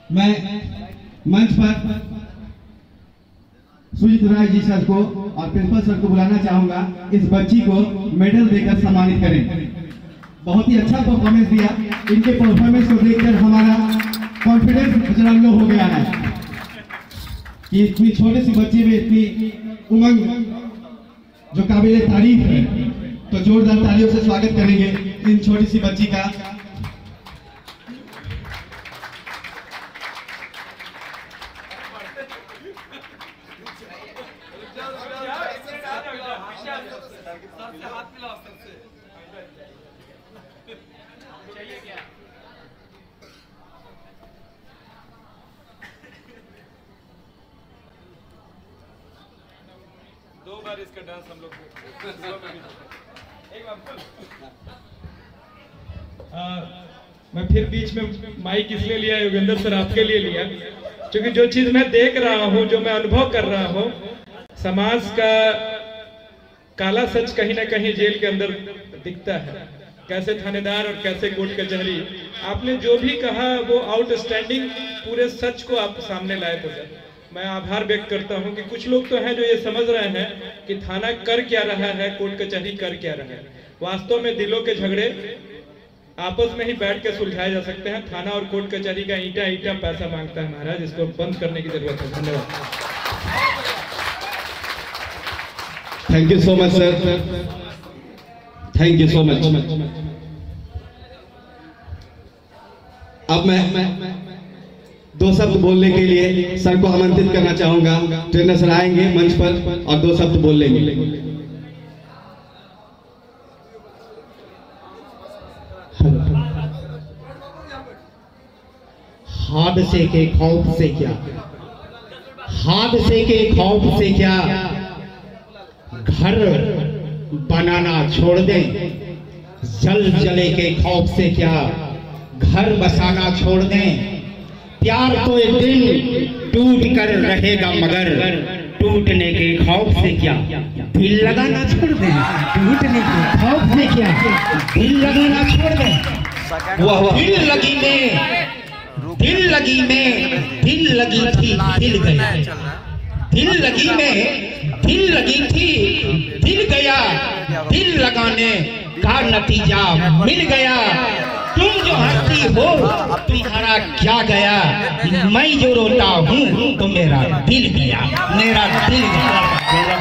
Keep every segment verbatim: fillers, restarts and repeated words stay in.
मैं मंच पर सुजीत राय जी सर को और प्रिंसिपल सर को बुलाना चाहूंगा। इस बच्ची को मेडल देकर सम्मानित करें। बहुत ही अच्छा परफॉर्मेंस दिया। इनके परफॉर्मेंस को देखकर हमारा कॉन्फिडेंस जरा लो हो गया है कि इतनी छोटी सी बच्ची में इतनी उमंग जो काबिल तारीफ है। तो जोरदार तालियों से स्वागत करेंगे इन छोटी सी बच्ची का। दो बार इसका डांस हम लोग एक बार मैं फिर बीच में माइक इसलिए लिया योगेंद्र सर आपके लिए लिया क्योंकि जो चीज मैं देख रहा हूँ, जो मैं अनुभव कर रहा हूँ, समाज का काला सच कहीं ना कहीं जेल के अंदर दिखता है। कैसे थानेदार और कैसे कोर्ट कचहरी, आपने जो भी कहा वो आउटस्टैंडिंग पूरे सच को आप सामने लाए थे सर। मैं आभार व्यक्त करता हूं कि कुछ लोग तो हैं जो ये समझ रहे हैं कि थाना कर क्या रहा है, कोर्ट कचहरी कर क्या रहा है। वास्तव में दिलों के झगड़े आपस में ही बैठ के सुलझाए जा सकते हैं। थाना और कोर्ट कचहरी का ईंटा ईंटा पैसा मांगता है महाराज, इसको बंद करने की जरूरत है। धन्यवाद। Thank you so much sir, thank you so much. अब मैं दो शब्द बोलने के लिए सर को आमंत्रित करना चाहूंगा। ट्रेनर सर आएंगे मंच पर और दो शब्द बोल लेंगे। हादसे के खौफ से क्या, हादसे के खौफ से क्या, घर बनाना छोड़ दें। जल जले के खौफ से क्या, घर बसाना छोड़ दें। प्यार तो एक दिन टूट कर रहेगा मगर टूटने के खौफ से क्या, दिल लगाना छोड़ दें। टूटने के खौफ से क्या, दिल लगाना छोड़ दें। दिल लगी में दिल लगी में दिल लगी थी दिल गया। दिल लगी में दिल लगी थी दिल गया। दिल लगाने का नतीजा मिल गया। तुम जो हंसती हो तुम्हारा क्या गया, मैं जो रोता हूँ तो मेरा दिल गया, मेरा दिल गया।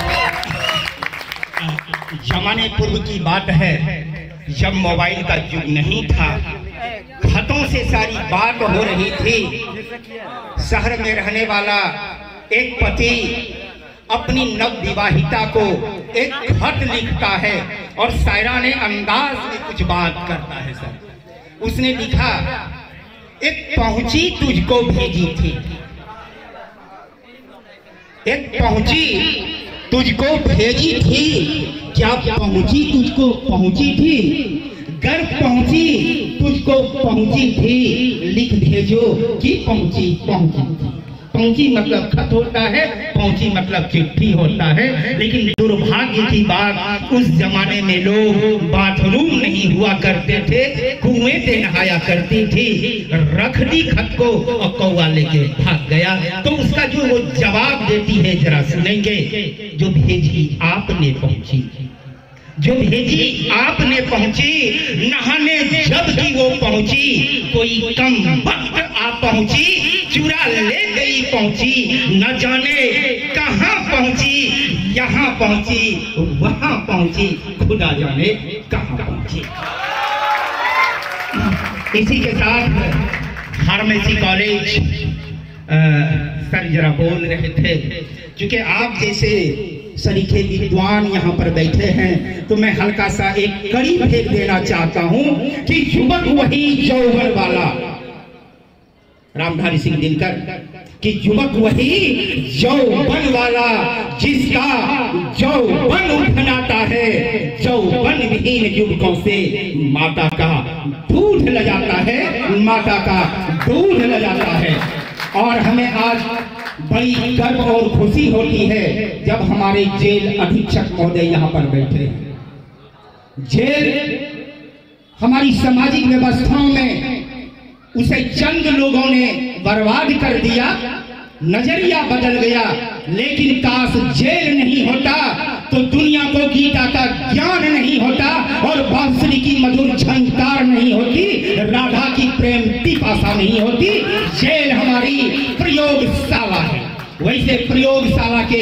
जमाने पूर्व की बात है जब मोबाइल का युग नहीं था, खतों से सारी बात हो रही थी। शहर में रहने वाला एक पति अपनी नव विवाहिता को एक खत लिखता है और शायराने अंदाज में कुछ बात करता है सर। उसने लिखा, एक पहुंची तुझको भेजी थी, एक पहुंची तुझको भेजी थी। क्या पहुंची तुझको पहुंची थी, घर पहुंची तुझको पहुंची थी। लिख भेजो कि पहुंची पहुंची थी। पहुंची मतलब खत होता है, पहुंची मतलब चिट्ठी होता है। लेकिन दुर्भाग्य की बात, उस जमाने में लोग बाथरूम नहीं हुआ करते थे, कुएं से नहाया करती थी। रख दी खत को और कौवा लेके भाग गया। तो उसका जो वो जवाब देती है जरा सुनेंगे। जो भेजी आपने पहुंची, जो भेजी आपने पहुंची, नहाने जब की वो पहुंची, कोई कम वक्त आ पहुंची, चुरा ले गई पहुंची। न जाने कहां पहुंची, यहाँ पहुंची वहां पहुंची, खुदा जाने कहां पहुंची। इसी के साथ फार्मेसी कॉलेज सर जरा बोल रहे थे, क्योंकि आप जैसे सरीखे विद्वान यहाँ पर बैठे हैं तो मैं हल्का सा एक कड़ी फेंक देना चाहता हूँ कि युवक वही यौवन वाला, रामधारी सिंह दिनकर, कि युवक वही यौवन वाला जिसका यौवन उफनाता है। यौवन विहीन युवकों से माता का दूध ल जाता है, माता का दूध ल जाता है। और हमें आज बड़ी गर्व और खुशी होती है जब हमारे जेल अधीक्षक महोदय यहाँ पर बैठे हैं। जेल हमारी सामाजिक व्यवस्थाओं में उसे चंद लोगों ने बर्बाद कर दिया, नजरिया बदल गया। लेकिन काश जेल नहीं होता तो दुनिया को गीता का ज्ञान नहीं होता और बांसुरी की मधुर झंकार नहीं होती, राधा की प्रेम पिपासा नहीं होती। जेल हमारी प्रयोगशाला है। वैसे प्रयोगशाला के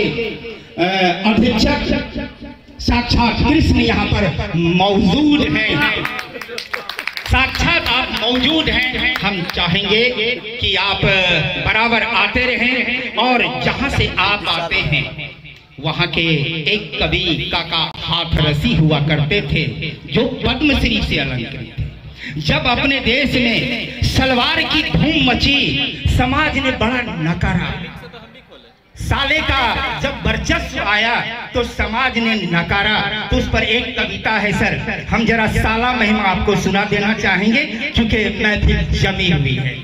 अधीक्षक साक्षात कृष्ण यहाँ पर मौजूद हैं, साक्षात आप मौजूद हैं। हम चाहेंगे कि आप बराबर आते रहें और जहाँ से आप आते हैं वहाँ के एक कवि काका हाथरसी हुआ करते थे जो पद्मश्री से अलंकृत थे। जब अपने देश में सलवार की धूम मची, समाज ने बड़ा नकारा। साले का जब वर्चस्व आया तो समाज ने नकारा। तो उस पर एक कविता है सर, हम जरा साला महिमा आपको सुना देना चाहेंगे क्योंकि महफिल जमी हुई है।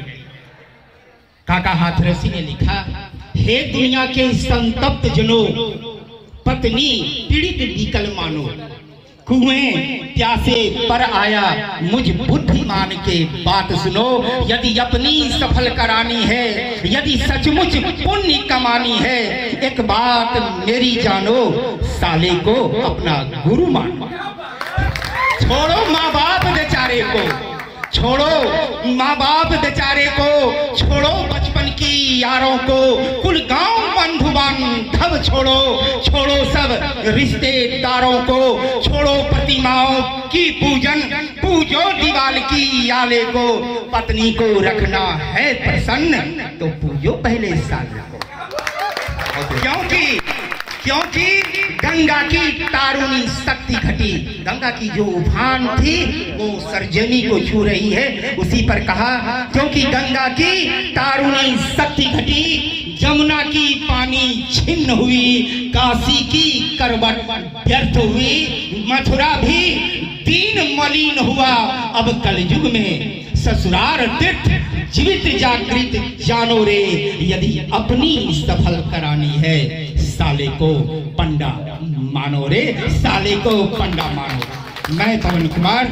काका हाथरसी ने लिखा, हे दुनिया के संतप्त जनों, पत्नी पीड़ित विकल मानो, कुएं प्यासे पर आया मुझ बुद्धिमान के बात सुनो। यदि अपनी सफल करानी है, यदि सचमुच पुण्य कमानी है, एक बात मेरी जानो, साले को अपना गुरु मानो। छोड़ो माँ बाप बेचारे को, छोड़ो माँ बाप बेचारे को, छोड़ो बचपन की यारों को, कुल गांव बंधुबान धब छोड़ो, छोड़ो सब रिश्तेदारों को, छोड़ो प्रतिमाओं की पूजन, पूजो दीवाल की आले को। पत्नी को रखना है प्रसन्न तो पूजो पहले साले को, क्योंकि क्योंकि गंगा की तारुणी शक्ति घटी। गंगा की जो उफान थी वो सरजमी को छू रही है। उसी पर कहा, क्योंकि गंगा की तारुणी शक्ति घटी, जमुना की पानी छिन्न हुई, काशी की करवट व्यर्थ हुई, मथुरा भी दीन मलिन हुआ। अब कलयुग में ससुराल तीर्थ जीवित जागृत जानो रे, यदि अपनी सफल करानी है, साले को पंडा मानो रे, साले को पंडा मानो। मैं Pawan Kumar,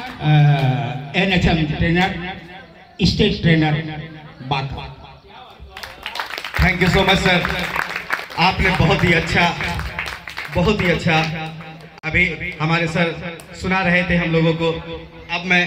N H M trainer, state trainer Bagha. Thank you so much sir, आपने बहुत ही अच्छा बहुत ही अच्छा अभी हमारे सर सुना रहे थे हम लोगों को। अब मैं,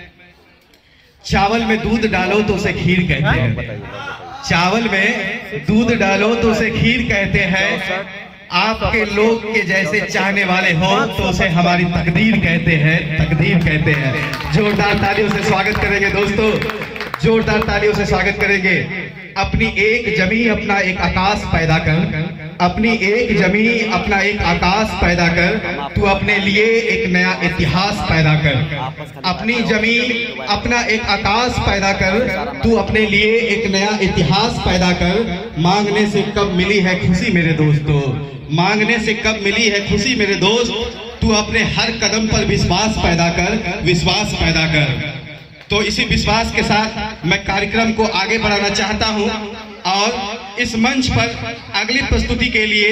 चावल में दूध डालो तो उसे खीर कहते हैं, चावल में दूध डालो तो उसे खीर कहते हैं। आपके लोग के जैसे चाहने वाले हो तो उसे हमारी तकदीर कहते हैं, तकदीर कहते हैं। जोरदार तालियों से स्वागत करेंगे दोस्तों, जोरदार तालियों से स्वागत करेंगे। अपनी एक जमी अपना एक आकाश पैदा कर, अपनी एक जमी अपना एक आकाश पैदा कर, तू अपने लिए एक नया इतिहास पैदा कर। अपनी जमी अपना एक आकाश पैदा कर, तू अपने लिए एक नया इतिहास पैदा कर। मांगने से कब मिली है खुशी मेरे दोस्तों, मांगने से कब मिली है खुशी मेरे दोस्त, तू अपने हर कदम पर विश्वास पैदा कर, विश्वास पैदा कर। तो इसी विश्वास के साथ मैं कार्यक्रम को आगे बढ़ाना चाहता हूं और इस मंच पर अगली प्रस्तुति के लिए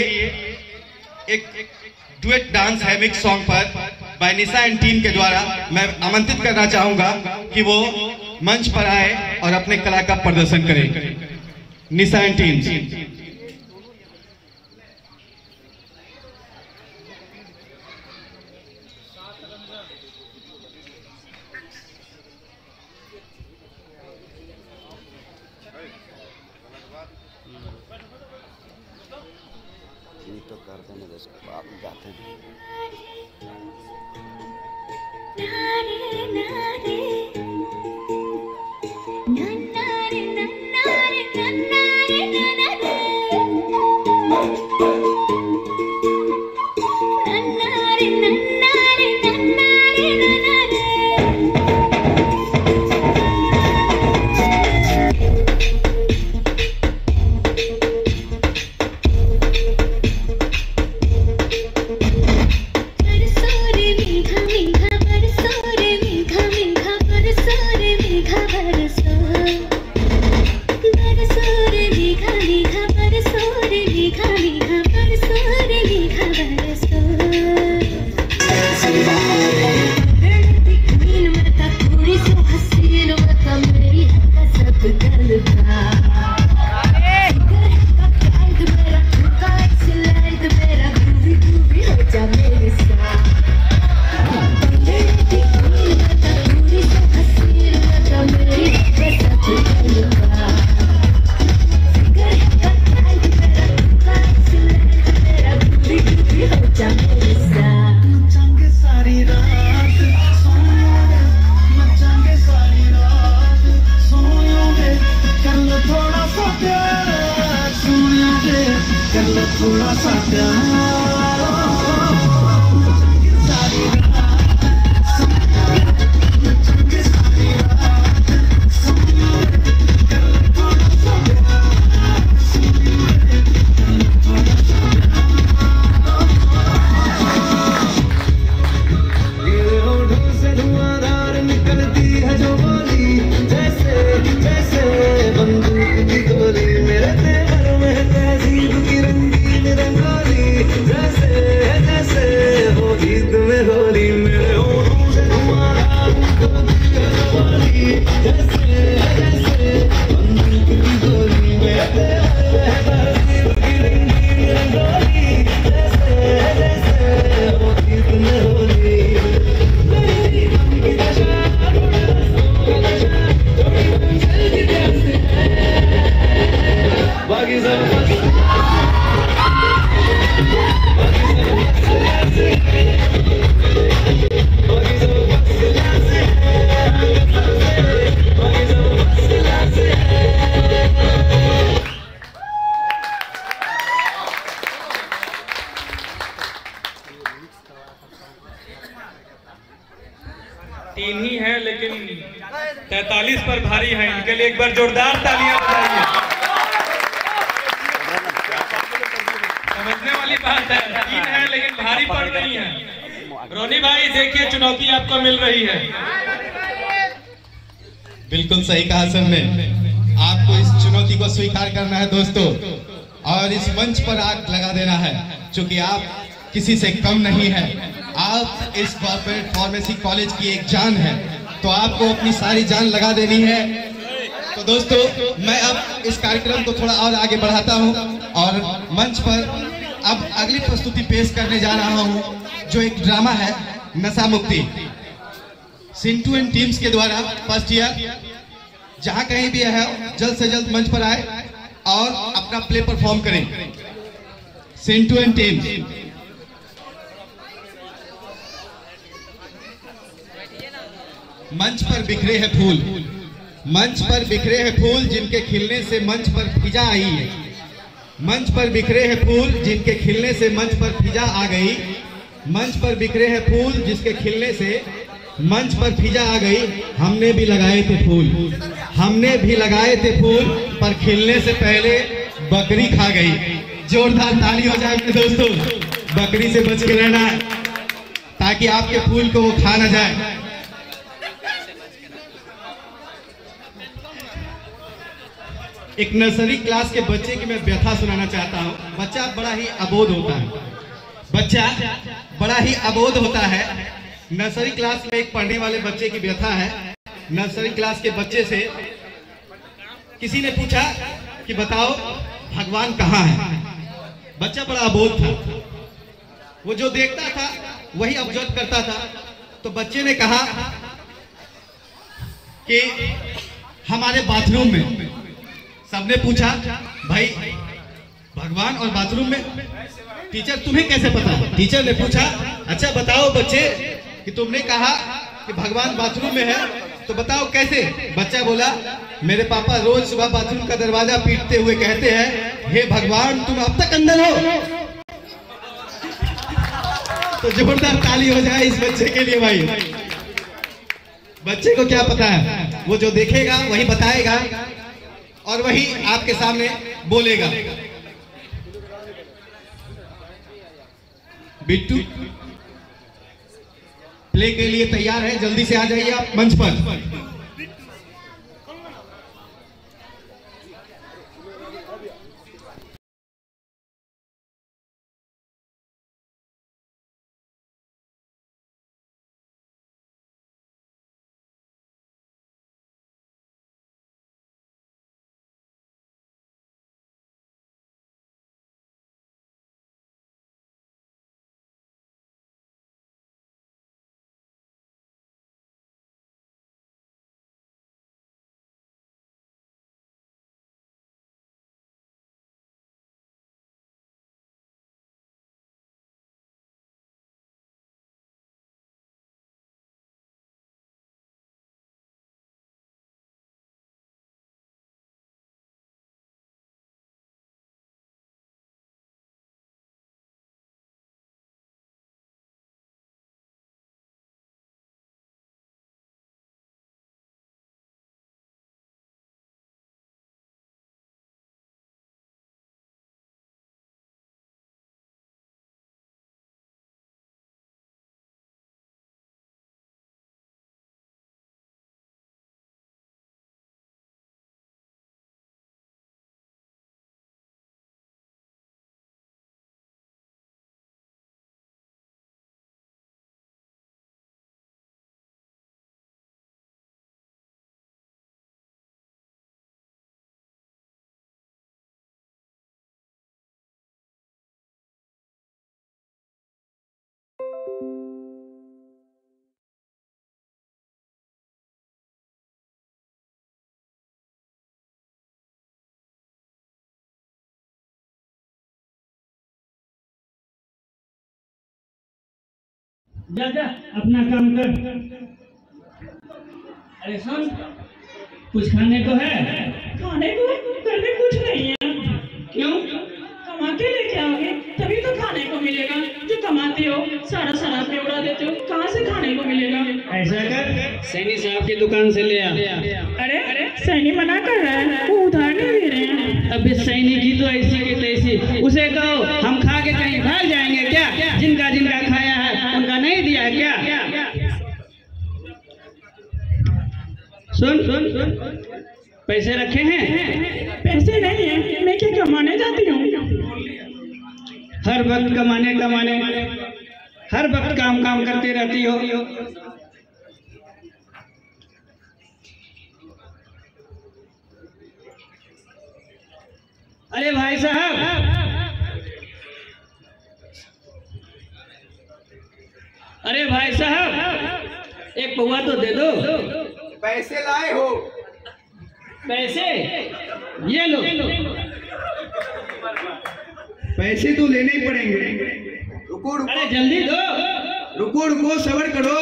एक डुएट डांस है मिक्स सॉन्ग पर बाय निशा एंड टीम के द्वारा मैं आमंत्रित करना चाहूंगा कि वो मंच पर आए और अपने कला का प्रदर्शन करें। Nisha and team. तो करते हैं जैसे आप जाते हैं। Through hussein, what I'm ready. कर थोड़ा सा प्यार सारी तीन ही है लेकिन तैतालीस पर भारी है। इनके लिए एक बार जोरदार तालियां बजाइए। समझने वाली बात है, तीन है लेकिन भारी पड़ रही है। रोनी भाई देखिए चुनौती आपको मिल रही है। बिल्कुल सही कहा सर ने, आपको इस चुनौती को स्वीकार करना है दोस्तों, और इस मंच पर आग लगा देना है, क्योंकि आप किसी से कम नहीं है। आप इस कॉर्पोरेट फार्मेसी कॉलेज की एक जान है, तो आपको अपनी सारी जान लगा देनी है। तो दोस्तों मैं अब इस कार्यक्रम को थोड़ा और आगे बढ़ाता हूं और मंच पर अब अगली प्रस्तुति पेश करने जा रहा हूं, जो एक ड्रामा है नशा मुक्ति, सिंटू एंड टीम्स के द्वारा। फर्स्ट ईयर जहां कहीं भी है जल्द से जल्द मंच पर आए और अपना प्ले परफॉर्म करें। Sintu and teams. मंच पर बिखरे हैं फूल, मंच पर बिखरे हैं फूल जिनके खिलने से मंच पर फिजा आई है। मंच पर बिखरे हैं फूल जिनके खिलने से मंच पर फिजा आ गई। मंच पर बिखरे हैं फूल जिसके खिलने से मंच पर फिजा आ गई। हमने भी लगाए थे फूल, हमने भी लगाए थे फूल, पर खिलने से पहले बकरी खा गई। जोरदार ताली हो जाए मेरे दोस्तों। बकरी से बच के रहना है ताकि आपके फूल को वो खा ना जाए। एक नर्सरी क्लास के बच्चे की मैं व्यथा सुनाना चाहता हूँ। बच्चा बड़ा ही अबोध होता है, बच्चा बड़ा ही अबोध होता है। नर्सरी क्लास में एक पढ़ने वाले बच्चे की व्यथा है। नर्सरी क्लास के बच्चे से किसी ने पूछा कि बताओ भगवान कहाँ है। बच्चा बड़ा अबोध था, वो जो देखता था वही ऑब्जर्व करता था। तो बच्चे ने कहा कि हमारे बाथरूम में। सबने पूछा भाई भगवान और बाथरूम में, टीचर तुम्हें कैसे पता? टीचर ने पूछा अच्छा बताओ बच्चे कि तुमने कहा कि भगवान बाथरूम में है, तो बताओ कैसे? बच्चा बोला मेरे पापा रोज सुबह बाथरूम का दरवाजा पीटते हुए कहते हैं हे भगवान तुम अब तक अंदर हो। तो जोरदार ताली हो जाए इस बच्चे के लिए भाई। बच्चे को क्या पता है, वो जो देखेगा वही बताएगा और वही आपके सामने बोलेगा। बिट्टू प्ले के लिए तैयार है, जल्दी से आ जाइए आप मंच पर। जा जा अपना काम कर। अरे सुन, कुछ खाने को है? खाने को घर में कुछ नहीं है। क्यों? कमा के लेके आओगे तभी तो खाने को मिलेगा। जो कमाते हो सारा शराब में उड़ा देते हो, कहाँ से खाने को मिलेगा? ऐसा कर, सैनी साहब की दुकान से ले आ। अरे अरे सैनी मना कर रहा है, वो उधार नहीं दे रहे हैं। अबे सैनी की तो ऐसी की तैसी, उसे कहो हम खा के कहीं भाग जाएंगे क्या? जिनका जिनका खाया है उनका नहीं दिया है क्या? सुन सुन सुन, पैसे रखे हैं? पैसे नहीं है, मैं क्या कमाने जाती हूँ? हर वक्त कमाने कमाने हर वक्त काम काम करती रहती हो। अरे भाई साहब, अरे भाई साहब, एक पौवा तो दे दो। पैसे लाए हो? पैसे ये लो। पैसे तो लेने ही पड़ेंगे। रुको रुको, अरे जल्दी दो। रुको रुको, सब्र करो।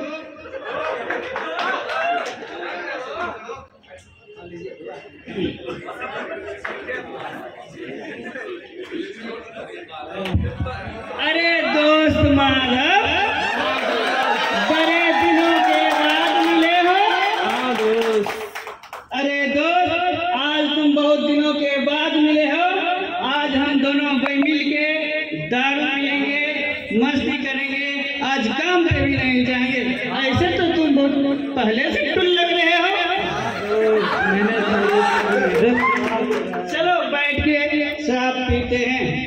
अरे दोस्त माधव, बड़े दिनों के बाद मिले हो। हाँ दोस्त। अरे दोस्त, आज तुम बहुत दिनों के बाद मिले हो। आज हम दोनों भाई मिल के दारू पियेंगे, मस्ती करेंगे, आज काम पे भी नहीं जाएंगे। ऐसे तो तुम बहुत पहले से टुल लग रहे हो। चलो बैठ के शराब पीते हैं।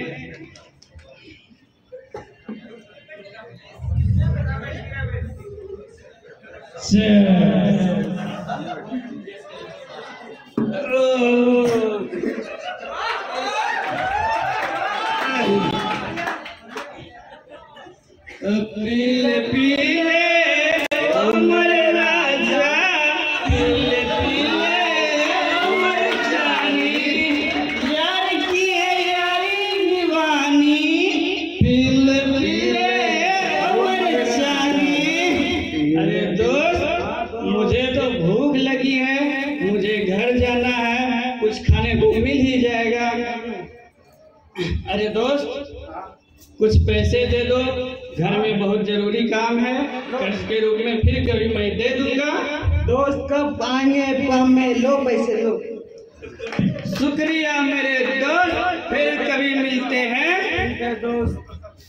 पीले पीले अमर राजा, पीले पीले अमर जानी, यार की है यारी दीवानी, पीले पीले अमर जानी। अरे दोस्त, मुझे तो भूख लगी है, मुझे घर जाना है, कुछ खाने को मिल ही जाएगा। अरे दोस्त, कुछ पैसे दे दो, घर में बहुत जरूरी काम है, कर्ज के रूप में फिर कभी मैं दे दूंगा। दोस्त कब आएंगे काम में? लो पैसे लो। शुक्रिया मेरे दोस्त, फिर कभी मिलते हैं दोस्त।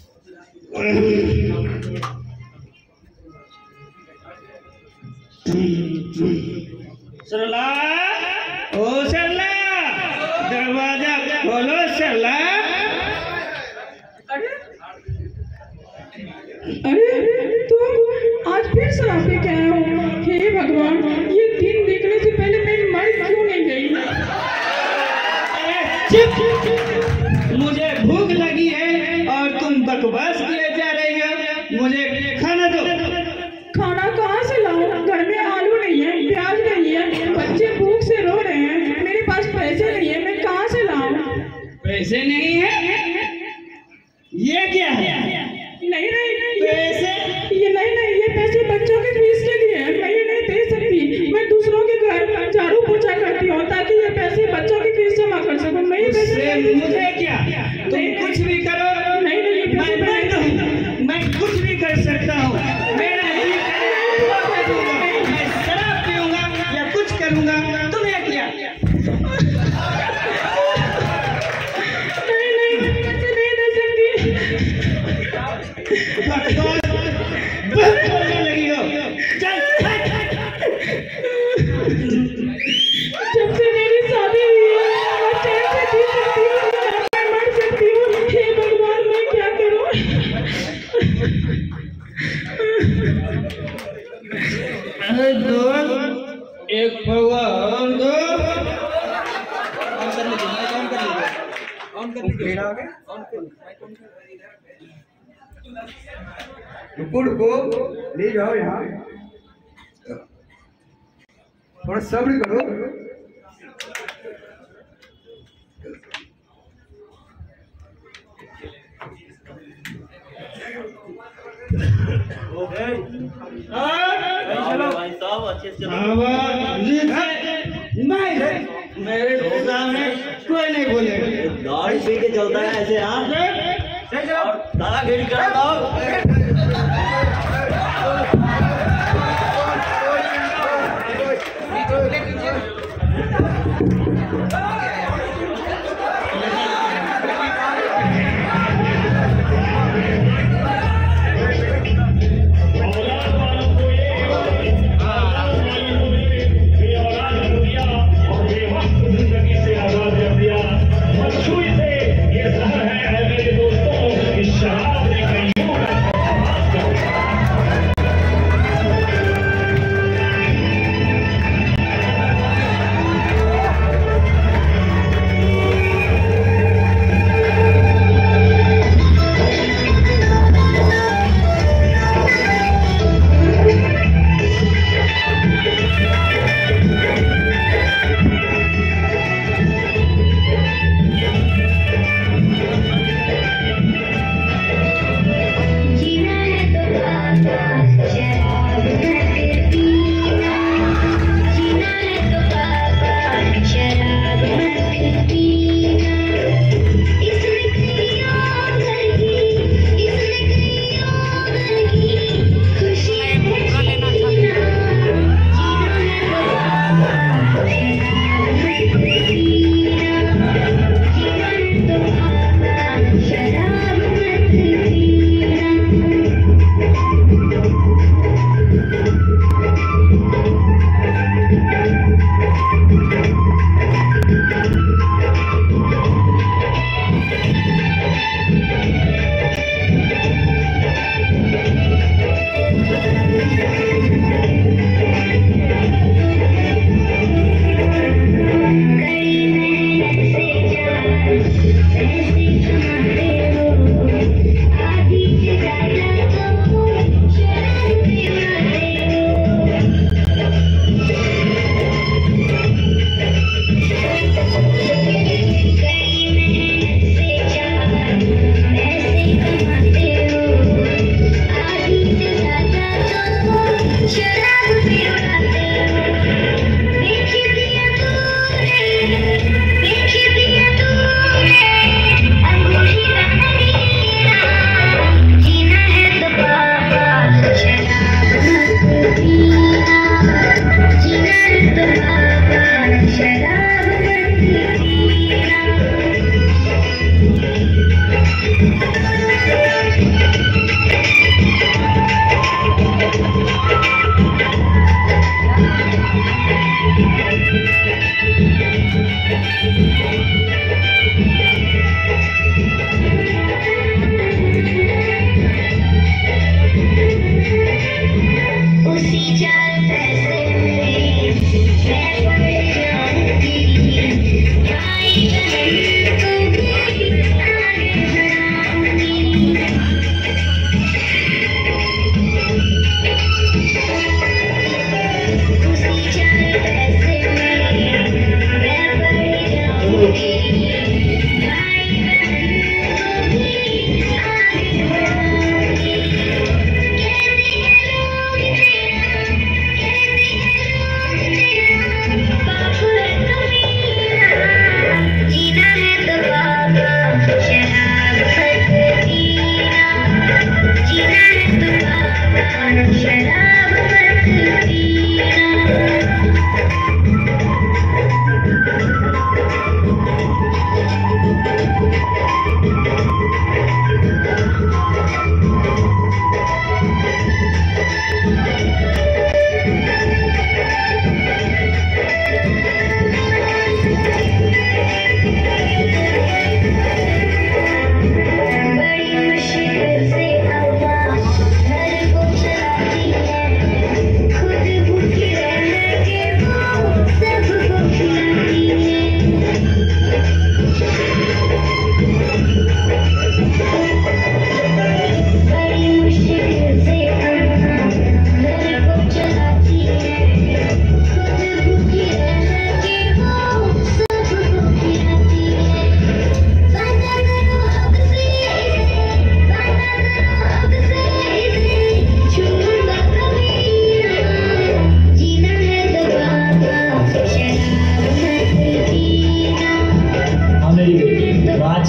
सरला, ओ सरला, दरवाजा खोलो सरला। अरे तुम आज फिर शराब पे क्या हो? हे भगवान, ये दिन देखने से पहले मेरी मर क्यों नहीं गई? चुप! मुझे भूख लगी है और तुम बकवास किए जा रही हो। मुझे खाना दो। खाना कहाँ से लाऊं? घर में आलू नहीं है, प्याज नहीं है, बच्चे भूख से रो रहे हैं, मेरे पास पैसे नहीं है, मैं कहाँ से लाऊं? पैसे नहीं है? ये क्या है? नहीं नहीं नहीं, पैसे? ये नहीं नहीं, ये पैसे बच्चों के फीस के लिए है, मैं ये नहीं दे सकती। मैं दूसरों के घर झाड़ू पोछा करती हूँ ताकि ये पैसे बच्चों की फीस जमा कर सकूँ। मैं ये पैसे नहीं दे सकती। मुझे क्या? तुम कुछ भी करो। नहीं नहीं, ये पैसे मैं मैं नहीं दूंगी। मैं कुछ भी कर सकता हूँ। मेरा जी करेगा, मैं शराब पीऊंगा या कुछ करूंगा। तुम्हें क्या? नहीं नहीं, पैसे नहीं दे सकती। बहुत बोलने लगी हो। चल। जब से मेरी शादी हुई है, मैं चैन से जी सकती हूँ, मैं मर सकती हूँ। हे भगवान, मैं क्या करूँ? अरे दोस्त, एक पौवा और दो। रुको रुको, ले जाओ यहाँ, थोड़ा सब्र करो। भाई साहब अच्छे से नहीं मेरे सामने कोई नहीं बोलेगा। गाड़ी पी के चलता है ऐसे हाँ दादा गेड़ी करता हूँ।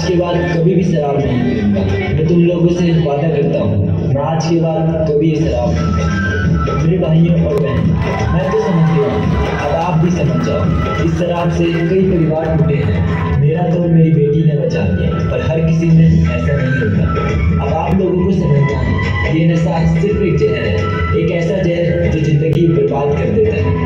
आज के बाद कभी भी शराब नहीं पीऊंगा। मैं तुम लोगों से वादा करता हूँ, मैं आज के बाद कभी शराब नहीं पीऊंगा। मेरे भाइयों और बहन, मैं तो समझ गया हूँ, अब आप भी समझ जाओ। इस शराब से कई परिवार टूटे हैं, मेरा तो मेरी बेटी ने बचा लिया, पर हर किसी में ऐसा नहीं होता। अब आप लोगों को समझना है, ये नशा सिर्फ एक जहर है, एक ऐसा जहर जो जिंदगी बर्बाद कर देता है।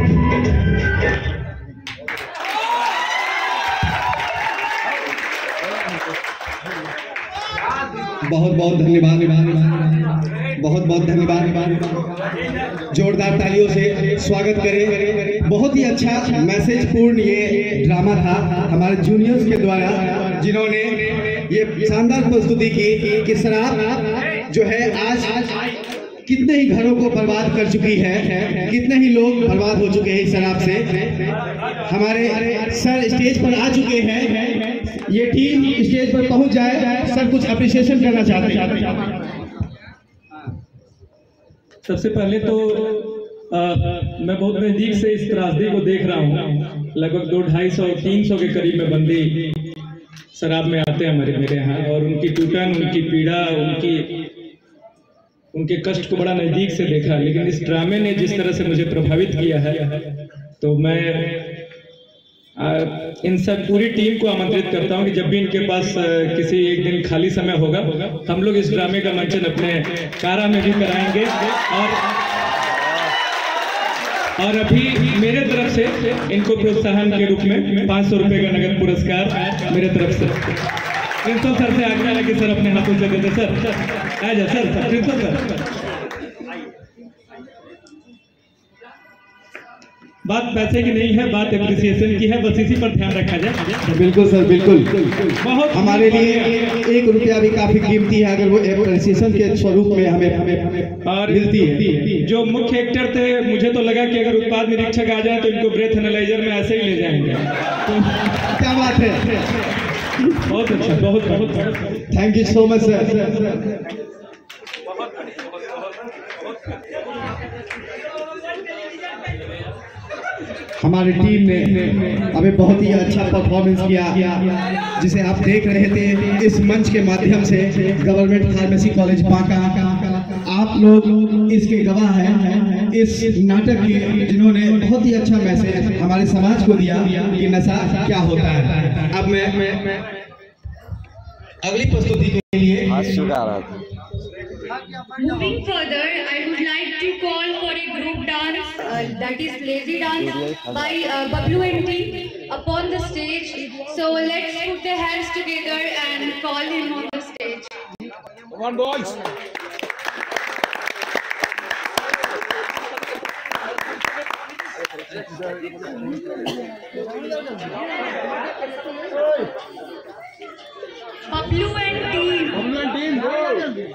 बहुत बहुत धन्यवाद, बहुत बहुत धन्यवाद। जोरदार तालियों से स्वागत करें। बहुत ही अच्छा मैसेज पूर्ण ये ड्रामा था हमारे जूनियर्स के द्वारा, जिन्होंने ये शानदार प्रस्तुति की कि शराब जो है आज कितने ही घरों को बर्बाद कर चुकी है, कितने ही लोग बर्बाद हो चुके हैं इस शराब से। हमारे सर स्टेज पर आ चुके हैं, ये टीम स्टेज पर पहुंच जाए। सर कुछ अप्रिसिएशन करना चाहते हैं। सबसे पहले तो आ, मैं बहुत नजदीक से इस त्रासदी को देख रहा हूँ। लगभग दो ढाई सौ तीन सौ के करीब में बंदी शराब में आते हैं हमारे मेरे यहाँ, और उनकी टूटन, उनकी पीड़ा, उनकी उनके कष्ट को बड़ा नज़दीक से देखा। लेकिन इस ड्रामे ने जिस तरह से मुझे प्रभावित किया है, तो मैं आ, इन सब पूरी टीम को आमंत्रित करता हूं कि जब भी इनके पास आ, किसी एक दिन खाली समय होगा, हम लोग इस ड्रामे का मंचन अपने कारा में भी कराएंगे। और और अभी मेरे तरफ से इनको प्रोत्साहन के रूप में पाँच सौ रुपये का नगद पुरस्कार मेरे तरफ से। प्रिंसिपल सर से आज्ञा है कि सर अपने हाथों से देते। सर आ जा सर, सर प्रिंसिपल सर। बात पैसे की नहीं है, बात एप्रिसिएशन की है, बस इसी पर ध्यान रखा जाए। बिल्कुल सर, बिल्कुल। बहुत हमारे लिए एक रुपया भी काफी कीमती है अगर वो एप्रिसिएशन के स्वरूप में हमें हमें और मिलती है। जो मुख्य एक्टर थे, मुझे तो लगा कि अगर उत्पाद निरीक्षक आ जाए तो इनको ब्रेथ एनालाइजर में ऐसे ही ले जाएंगे। तो क्या बात है, बहुत अच्छा, बहुत बहुत thank you so much sir. हमारी टीम ने अभी बहुत ही अच्छा परफॉर्मेंस किया, जिसे आप देख रहे थे इस मंच के माध्यम से। गवर्नमेंट फार्मेसी कॉलेज बांका, आप लोग इसके गवाह हैं इस नाटक के, जिन्होंने बहुत ही अच्छा मैसेज हमारे समाज को दिया कि नशा क्या होता है। अब मैं, मैं, मैं अगली प्रस्तुति के लिए Moving further, I would like to call for a group dance, uh, that is lazy dance by uh, Bablu and team upon the stage. So let's put the hands together and call him on the stage. Come on, boys. Bablu and team. Bablu and team, go.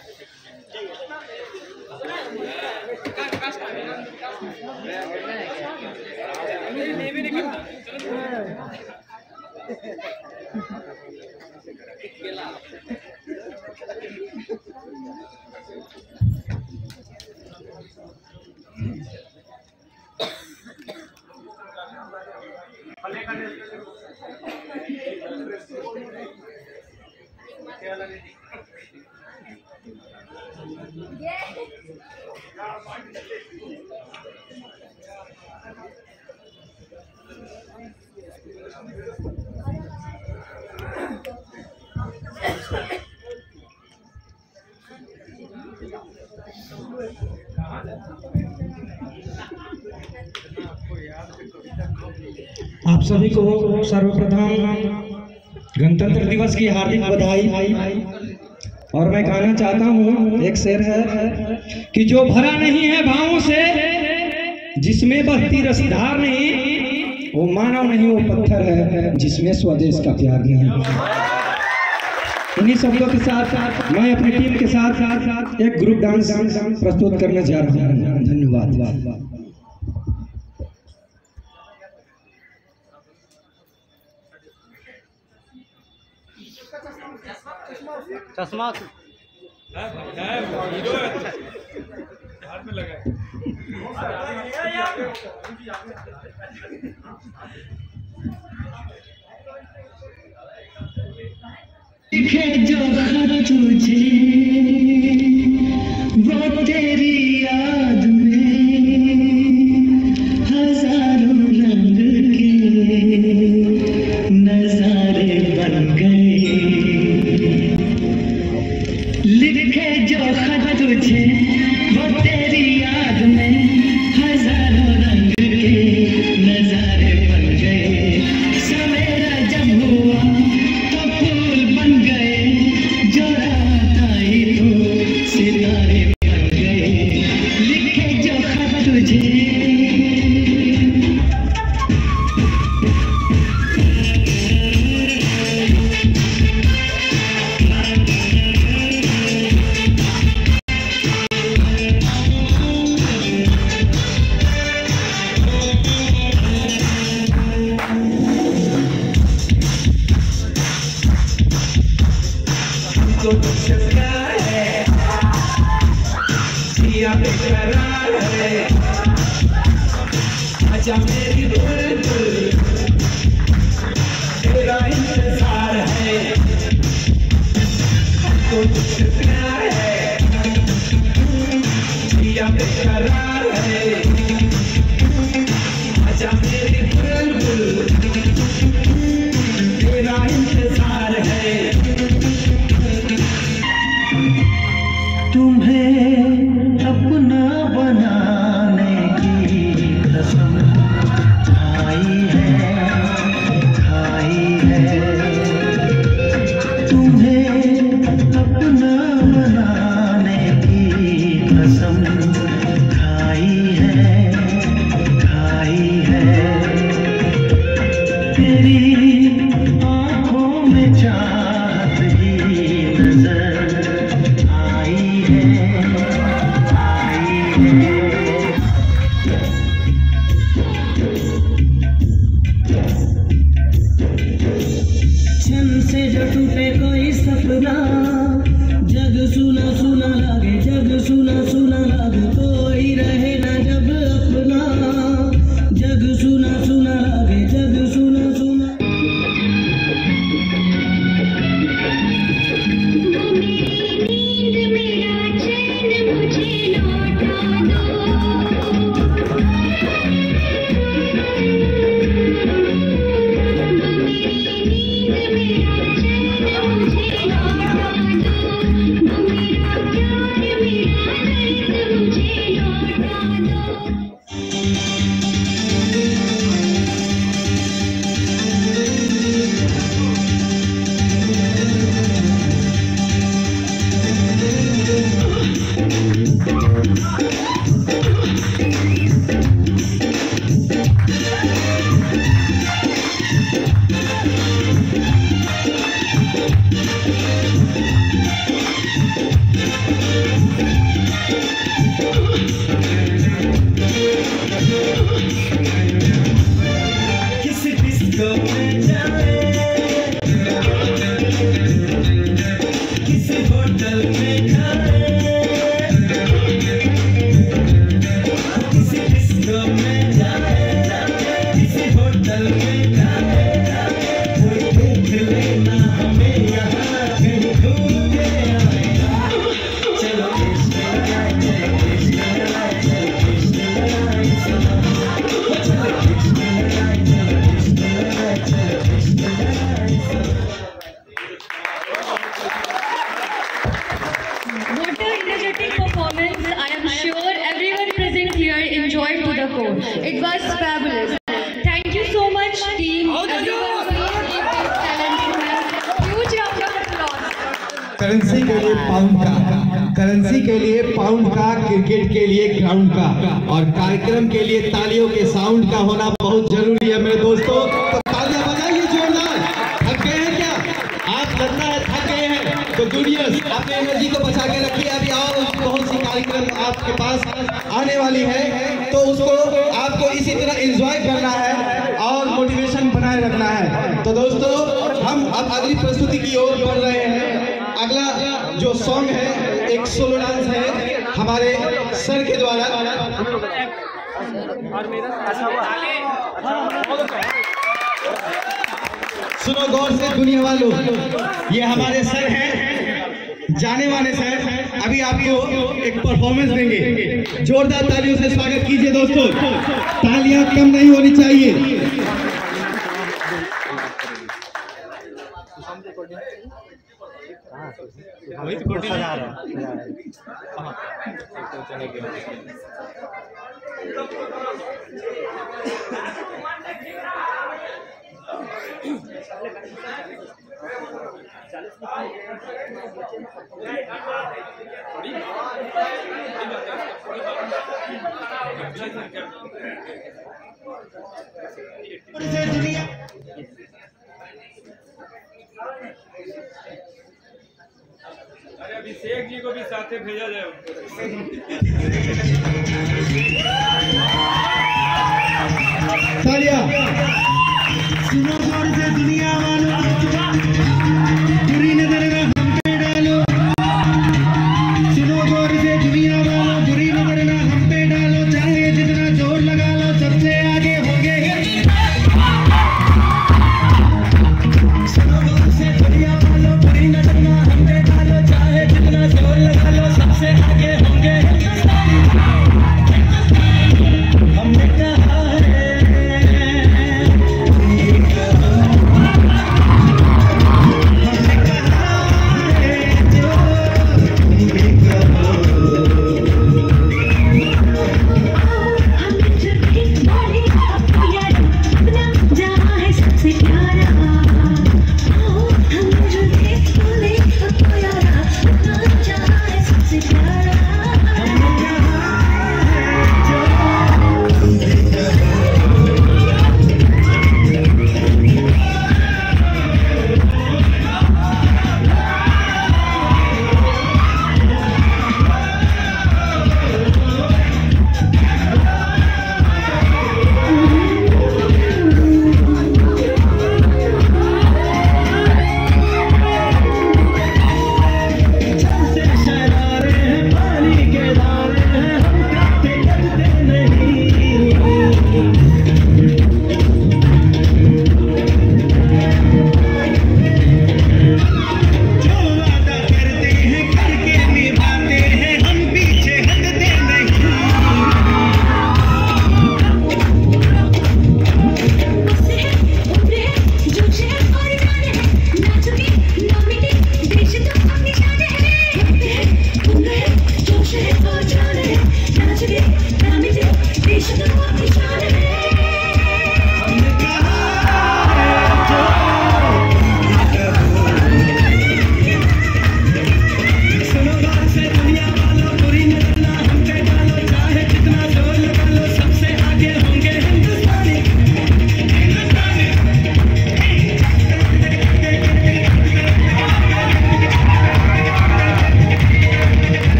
आप सभी को सर्वप्रथम गणतंत्र दिवस की हार्दिक बधाई। और मैं कहना चाहता हूँ, एक शेर है कि जो भरा नहीं है भावों से, जिसमें बहती रसधार नहीं, वो मानव नहीं, वो पत्थर है जिसमें स्वदेश का प्यार नहीं। इन्हीं शब्दों के साथ मैं अपनी टीम के साथ साथ एक ग्रुप डांस प्रस्तुत करने जा रहा हूँ। धन्यवाद। चश्मा हाथ में लगा है। लिखे जो खत तुझे वो तेरी याद में हजारों रंग के नजारे बन गए। लिखे जो खत तुझे वो तेरी याद में हजारों रंग के नजारे बन गए। सवेरा जब हुआ तो फूल बन गए, जो रात आई तो सितारे बन गए। लिखे जो खत तुझे तो तुझसे प्यार है, जिया बेकरार है, आजा मेरी बुलबुल तेरा इंतजार है। तो तुझसे प्यार है, जिया बेकरार है, आजा मेरी बुलबुल तेरा इंतजार है। तुम्हें अपना बनाने की कसम खाई है, खाई है। तुम्हें अपना बनाने की कसम खाई है, खाई है। तेरी आँखों में चाहत ही नजर आई है, आई है। छन से जो टूटे कोई सपना, जग सुना सुना लगे, जग सुना सुना लगे, कोई रहे ना जब अपना, जग सुना सुना लगे, जग सुना सुना। नींद मेरा चैन मुझे लौटा दो। नींद मेरा चैन मुझे लौटा दो। मेरा प्यार मेरा दर्द मुझे लौटा दो। किस डिस्को में जाए, किस होटल में खाए, किस डिस्को में जाए, किस होटल में खाए। कोई देख लेना हमें यहाँ कहीं घूम के आए। चलो कृष्ण लगाए, चलो कृष्ण लगाए, चलो कृष्ण लगाए, चलो कृष्ण लगाए, चलो कृष्ण लगाए, चलो कृष्ण लगाए, चलो। What a energetic performance. I am sure everyone present here enjoyed to the core. It was fabulous. Thank you so much, team. Everyone, please give this talented man huge round of applause. Currency के लिए pound का, currency के लिए pound का, cricket के लिए ground का, और कार्यक्रम के लिए तालियों के साउंड का होना बहुत जरूरी है मेरे दोस्तों। तो तालियां बजाइए जोरदार। थक गए हैं क्या? आप लगता है थक गए हैं तो जूनियर्स अपने एनर्जी को बचा के रखिए। अभी और बहुत सी कार्यक्रम आपके पास आने वाली है, तो उसको आपको इसी तरह एंजॉय करना है और मोटिवेशन बनाए रखना है। तो दोस्तों हम अब अगली प्रस्तुति की ओर बढ़ रहे हैं। अगला जो सॉन्ग है एक सोलो डांस है हमारे सर के द्वारा। सुनो गौर से दुनिया वालों, ये हमारे सर हैं, जाने माने सर। अभी आपको एक परफॉर्मेंस देंगे, जोरदार तालियों से स्वागत कीजिए दोस्तों। तालियां कम नहीं होनी चाहिए। अरे अभिषेक जी को भी साथ में भेजा जाए। तालियां। सुनो गौर से दुनिया वालों, बुरी नजर ना हम पे डालो। सुनो गौर से दुनिया वालों, बुरी नजर ना हम पे डालो। चाहे जितना जोर लगा लो, सबसे आगे होंगे। सुनो गौर से दुनिया वालों, बुरी नजर ना हम पे डालो। चाहे जितना जोर लगा लो, सबसे आगे होंगे। हमने कहा है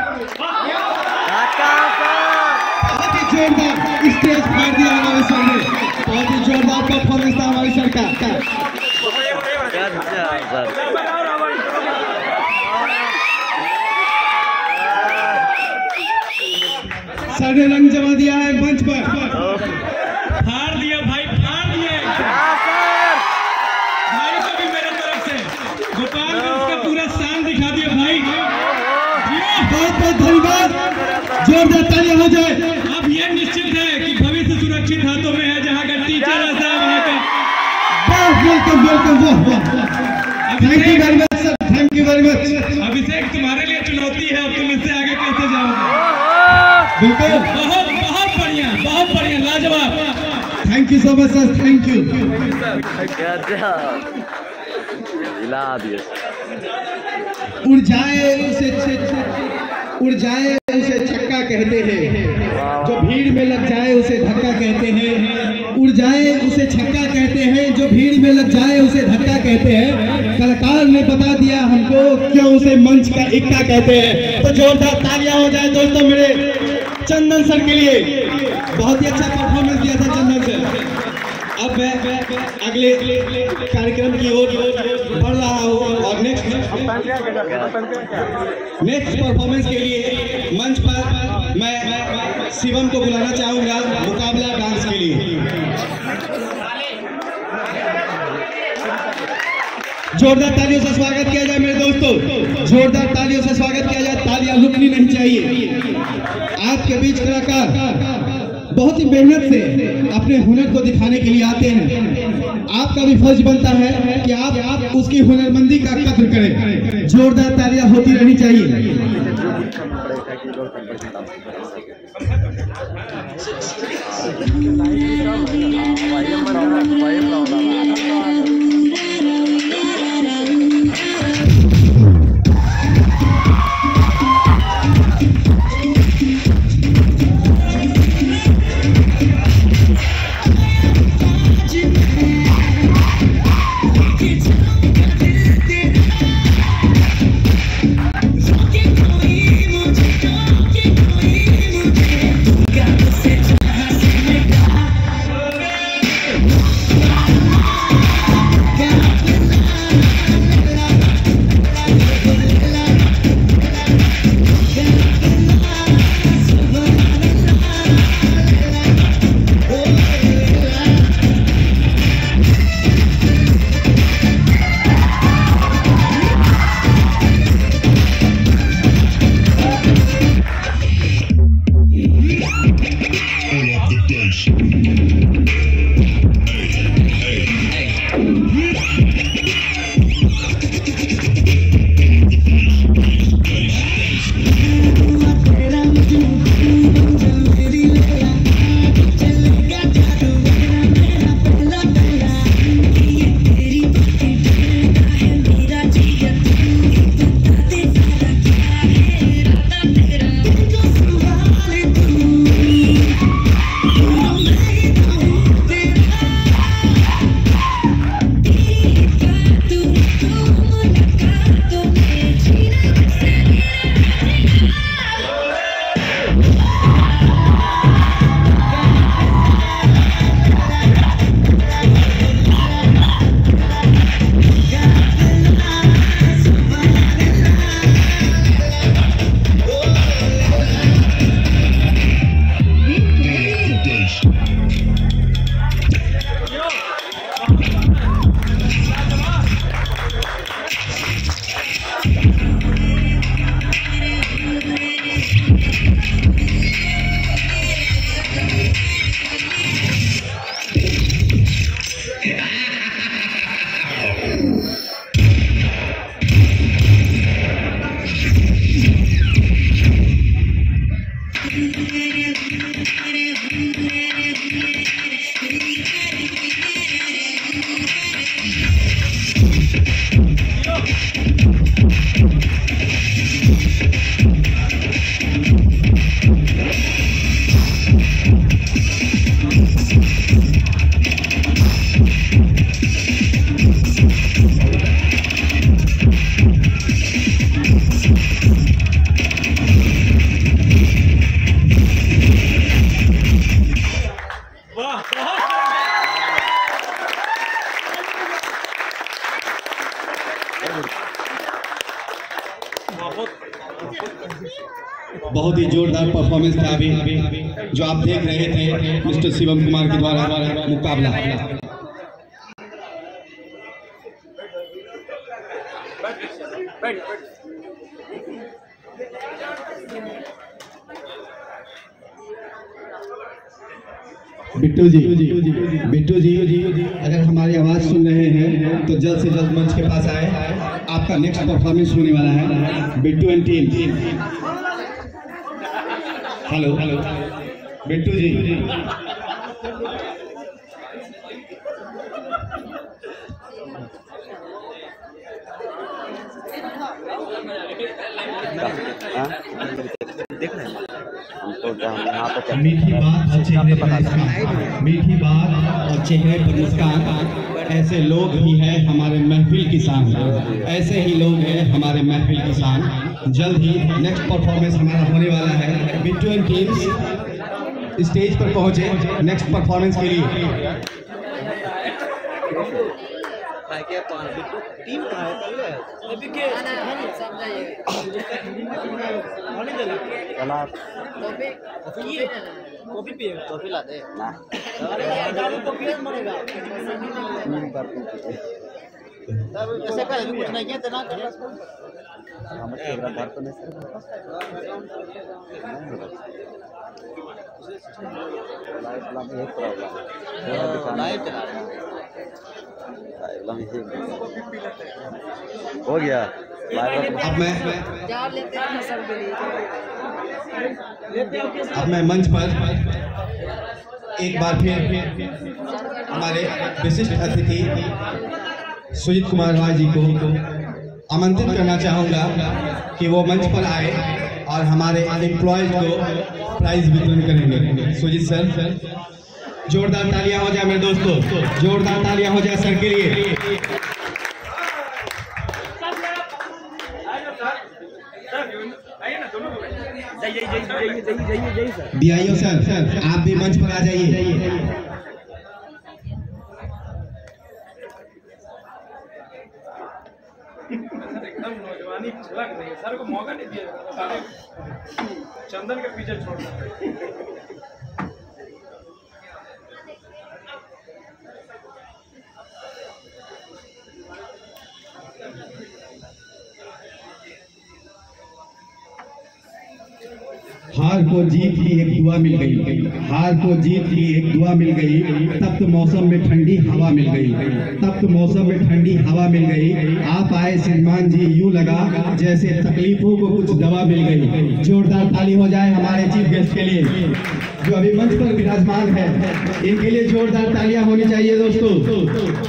स्टेज फाड़ दिया हमारे सामने। परफॉर्मेंस था हमारी सरकार। सर ने रंग जमा दिया है मंच पर, फाड़ दिया भाई, फाड़ दिए भाई को भी मेरे तरफ से गोपालगंज का पूरा शान दिखा दिया भाई। बहुत बहुत धन्यवाद, जोरदार तालियां हो जाए। अब ये निश्चित है कि भविष्य सुरक्षित हाथों में है, जहाँ का टीचर ऐसा है वहाँ का। वेलकम वेलकम, वाह वाह, thank you very much sir, thank you very much. Abhishek तुम्हारे लिए चुनौती है, अब तुम इससे आगे कैसे जाओगे? बिल्कुल, बहुत बहुत बढ़िया, बहुत बढ़िया, लाजवाब। Thank you so much sir, thank you. उड़ जाए उसे उड़ जाए उसे छक्का कहते हैं, जो भीड़ में लग जाए उसे धक्का कहते हैं। उड़ जाए उसे छक्का कहते हैं, जो भीड़ में लग जाए उसे धक्का कहते हैं। कलाकार ने बता दिया हमको क्यों उसे मंच का इक्का कहते हैं। तो जोरदार तालियां हो जाए दोस्तों मेरे चंदन सर के लिए, बहुत ही अच्छा परफॉर्मेंस दिया था चंदन सर। अब मैं अगले कार्यक्रम की ओर बढ़ रहा हूँ और नेक्स्ट नेक्स्ट परफॉर्मेंस के लिए मंच पर मैं शिवम को बुलाना चाहूँगा मुकाबला डांस के लिए। जोरदार तालियों से स्वागत किया जाए मेरे दोस्तों, जोरदार तालियों से स्वागत किया जाए। तालियां रुकनी नहीं चाहिए। आपके बीच कलाकार बहुत ही मेहनत से अपने हुनर को दिखाने के लिए आते हैं। आपका भी फर्ज बनता है कि आप, आप उसकी हुनरमंदी का कद्र करें। जोरदार तालियां होती रहनी चाहिए। बहुत ही जोरदार परफॉर्मेंस था अभी जो आप देख रहे थे मिस्टर शिवम कुमार के द्वारा मुकाबला। बिट्टू जी बिट्टू जी अगर हमारी आवाज सुन रहे हैं तो जल्द से जल्द मंच के पास आए, आपका नेक्स्ट परफॉर्मेंस होने वाला है। Bittu and team, hello hello Bittu ji. देख रहे हैं हमको यहाँ पे मीठी बात और चेहरे पर मुस्कान, मीठी बात और चेहरे पर मुस्कान, ऐसे लोग ही हैं हमारे महफिल की शान, ऐसे ही लोग हैं हमारे महफिल की शान। जल्द ही नेक्स्ट परफॉर्मेंस हमारा होने वाला है। बिट्टू एंड टीम्स स्टेज पर पहुंचे नेक्स्ट परफॉर्मेंस के लिए। टीम कहाँ है? कॉफी पिए कॉफी ला दे ना ऐसे कर कुछ नहीं है तना कर हम तेरा बात तो नहीं लाइव ला में एक प्रॉब्लम है लाइव चला रहे हैं लाइव ला में हो गया लाइव। अब मैं अब मैं मंच पर एक बार फिर हमारे विशिष्ट अतिथि सुजीत कुमार राय जी को आमंत्रित करना चाहूँगा कि वो मंच पर आए और हमारे एम्प्लॉयज को प्राइज वितरण करेंगे। सुजीत सर, जोरदार तालियां हो जाए मेरे दोस्तों, जोरदार तालियां हो जाए सर के लिए। डीआईओ सर, सर आप भी मंच पर आ जाइए। एकदम नौजवानी झलक नहीं है, सर को मौका नहीं दिया, चंदन के पीछे छोड़। हार को जीत की एक दुआ मिल गई, हार को जीत की एक दुआ मिल गई, तब तो मौसम में ठंडी हवा मिल गई, तब तो मौसम में ठंडी हवा मिल गई। आप आए श्रीमान जी, यूं लगा जैसे तकलीफों को कुछ दवा मिल गई। जोरदार ताली हो जाए हमारे चीफ गेस्ट के लिए जो अभी मंच पर विराजमान है, इनके लिए जोरदार तालियां होनी चाहिए दोस्तों।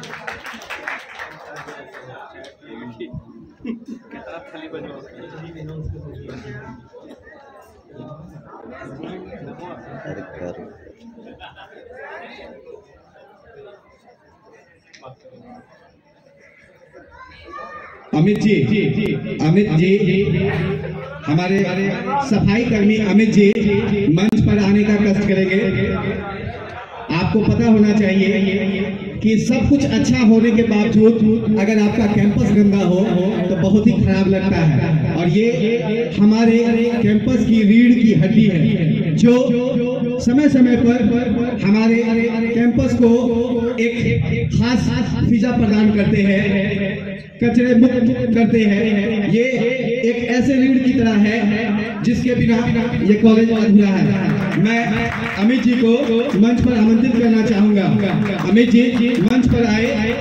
अमित जी, अमित जी हमारे सफाई कर्मी अमित जी मंच पर आने का कष्ट करेंगे। आपको पता होना चाहिए कि सब कुछ अच्छा होने के बावजूद अगर आपका कैंपस गंदा हो तो बहुत ही खराब लगता है। और ये हमारे कैंपस की रीढ़ की हड्डी है जो समय समय पर हमारे कैंपस को एक खास फिजा प्रदान करते हैं, कचरे मुक्त करते हैं। ये एक ऐसे रीढ़ की तरह है जिसके बिना ये कॉलेज अधूरा है। मैं अमित जी को मंच पर आमंत्रित करना चाहूंगा। अमित जी मंच पर आए।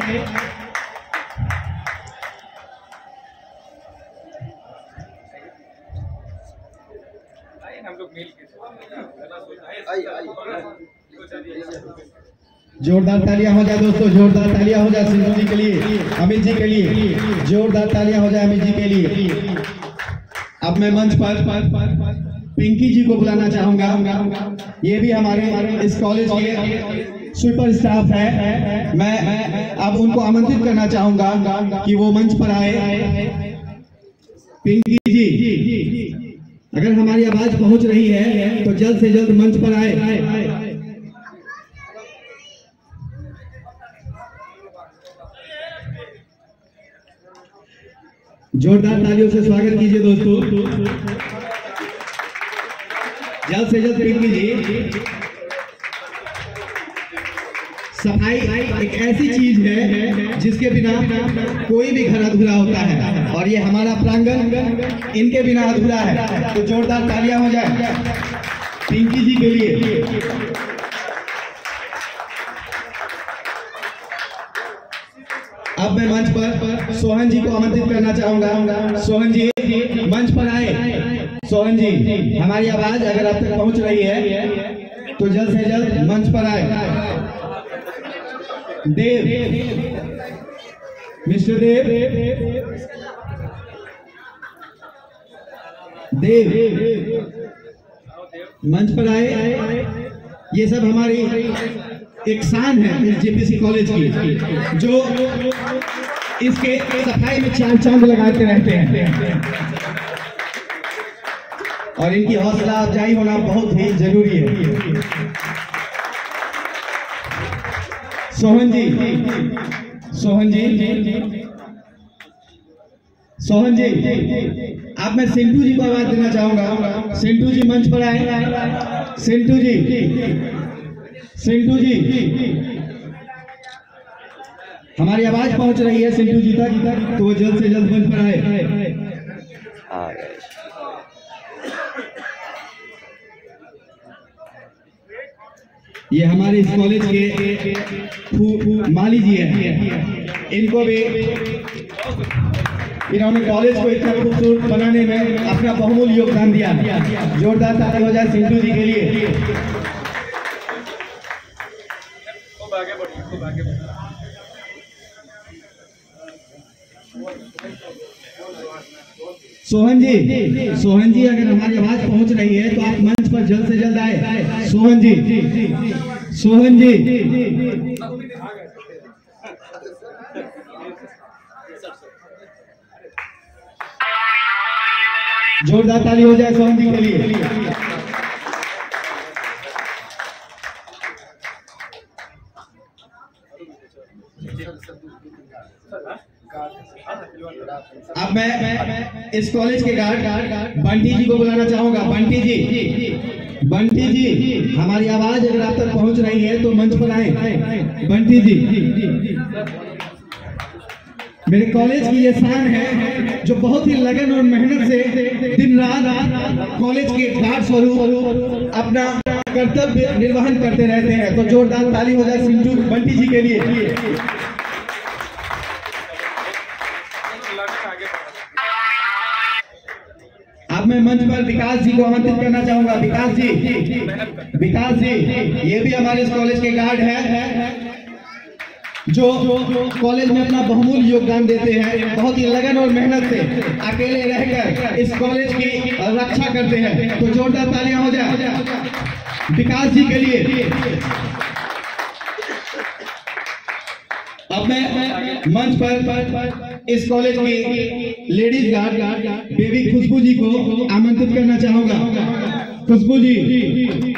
जोरदार तालियां हो जाए दोस्तों, जोरदार तालियां हो जाए सिंधु जी के लिए, अमित जी के लिए, जोरदार तालियां हो जाए अमित जी के लिए। अब मैं मंच पर पिंकी जी को बुलाना चाहूंगा। ये भी हमारे इस कॉलेज के सुपर स्टाफ है। मैं अब उनको आमंत्रित करना चाहूंगा कि वो मंच पर आए। पिंकी जी, अगर हमारी आवाज पहुंच रही है तो जल्द से जल्द मंच पर आए। जोरदार तालियों से स्वागत कीजिए दोस्तों। जल्द से जल्द पिंकी जी, सफाई एक ऐसी चीज है जिसके बिना कोई भी घर अधूरा होता है, और ये हमारा प्रांगण इनके बिना अधूरा है। तो जोरदार तालियां हो जाए पिंकी जी के लिए। अब मैं मंच पर सोहन जी को आमंत्रित करना चाहूंगा। सोहन जी मंच पर आए। सोहन जी, हमारी आवाज अगर आप तक पहुंच रही है तो जल्द से जल्द मंच पर आए। देव, मिस्टर देव, देव मंच पर आए। ये सब हमारी एक शान है इस जेपीसी कॉलेज की, जो इसके सफाई में चार चांद लगाते रहते हैं, और इनकी हौसला अफजाई होना बहुत ही जरूरी है। सोहन जी, सोहन जी, सोहन जी, आप मैं सिंटू जी को आवाज देना चाहूंगा। सिंटू जी मंच पर आए। सिंटू जी, सिंटू जी, हमारी आवाज पहुंच रही है सिंटू जी तक, तो वो जल्द से जल्द मंच पर आए। ये हमारे इस कॉलेज के माली जी हैं। इनको भी इन्होंने कॉलेज को इतना खूबसूरत बनाने में अपना बहुमूल्य योगदान दिया। जोरदार ताली हो जाए सिंधु जी के लिए। खूब आगे बढ़िए, खूब आगे बढ़िए। सोहन जी, सोहन जी, अगर हमारी आवाज पहुंच रही है तो आप मंच पर जल्द से जल्द आए। सोहन जी, सोहन जी, जोरदार ताली हो जाए सोहन जी के लिए। अब मैं, मैं इस कॉलेज के गार्ड बंटी जी को बुलाना चाहूंगा। बंटी जी, बंटी जी, हमारी आवाज अगर आप तक पहुंच रही है तो मंच पर आए। बंटी जी, मेरे कॉलेज की ये शान है जो बहुत ही लगन और मेहनत से दिन रात कॉलेज के गार्ड स्वरूप अपना कर्तव्य निर्वहन करते रहते हैं। तो जोरदार ताली हो जाए सिंधु बंटी जी के लिए। अब मैं मंच पर विकास जी को आमंत्रित करना चाहूंगा। विकास जी, विकास जी, ये भी हमारे इस कॉलेज के गार्ड हैं जो कॉलेज में अपना बहुमूल्य योगदान देते हैं। बहुत ही लगन और मेहनत से अकेले रहकर इस कॉलेज की रक्षा करते हैं। तो जोरदार तालियां हो जाए विकास जी के लिए। अब मैं मंच पर इस कॉलेज की ladies guard baby Khushboo ji को आमंत्रित करना चाहूंगा। खुशबू जी,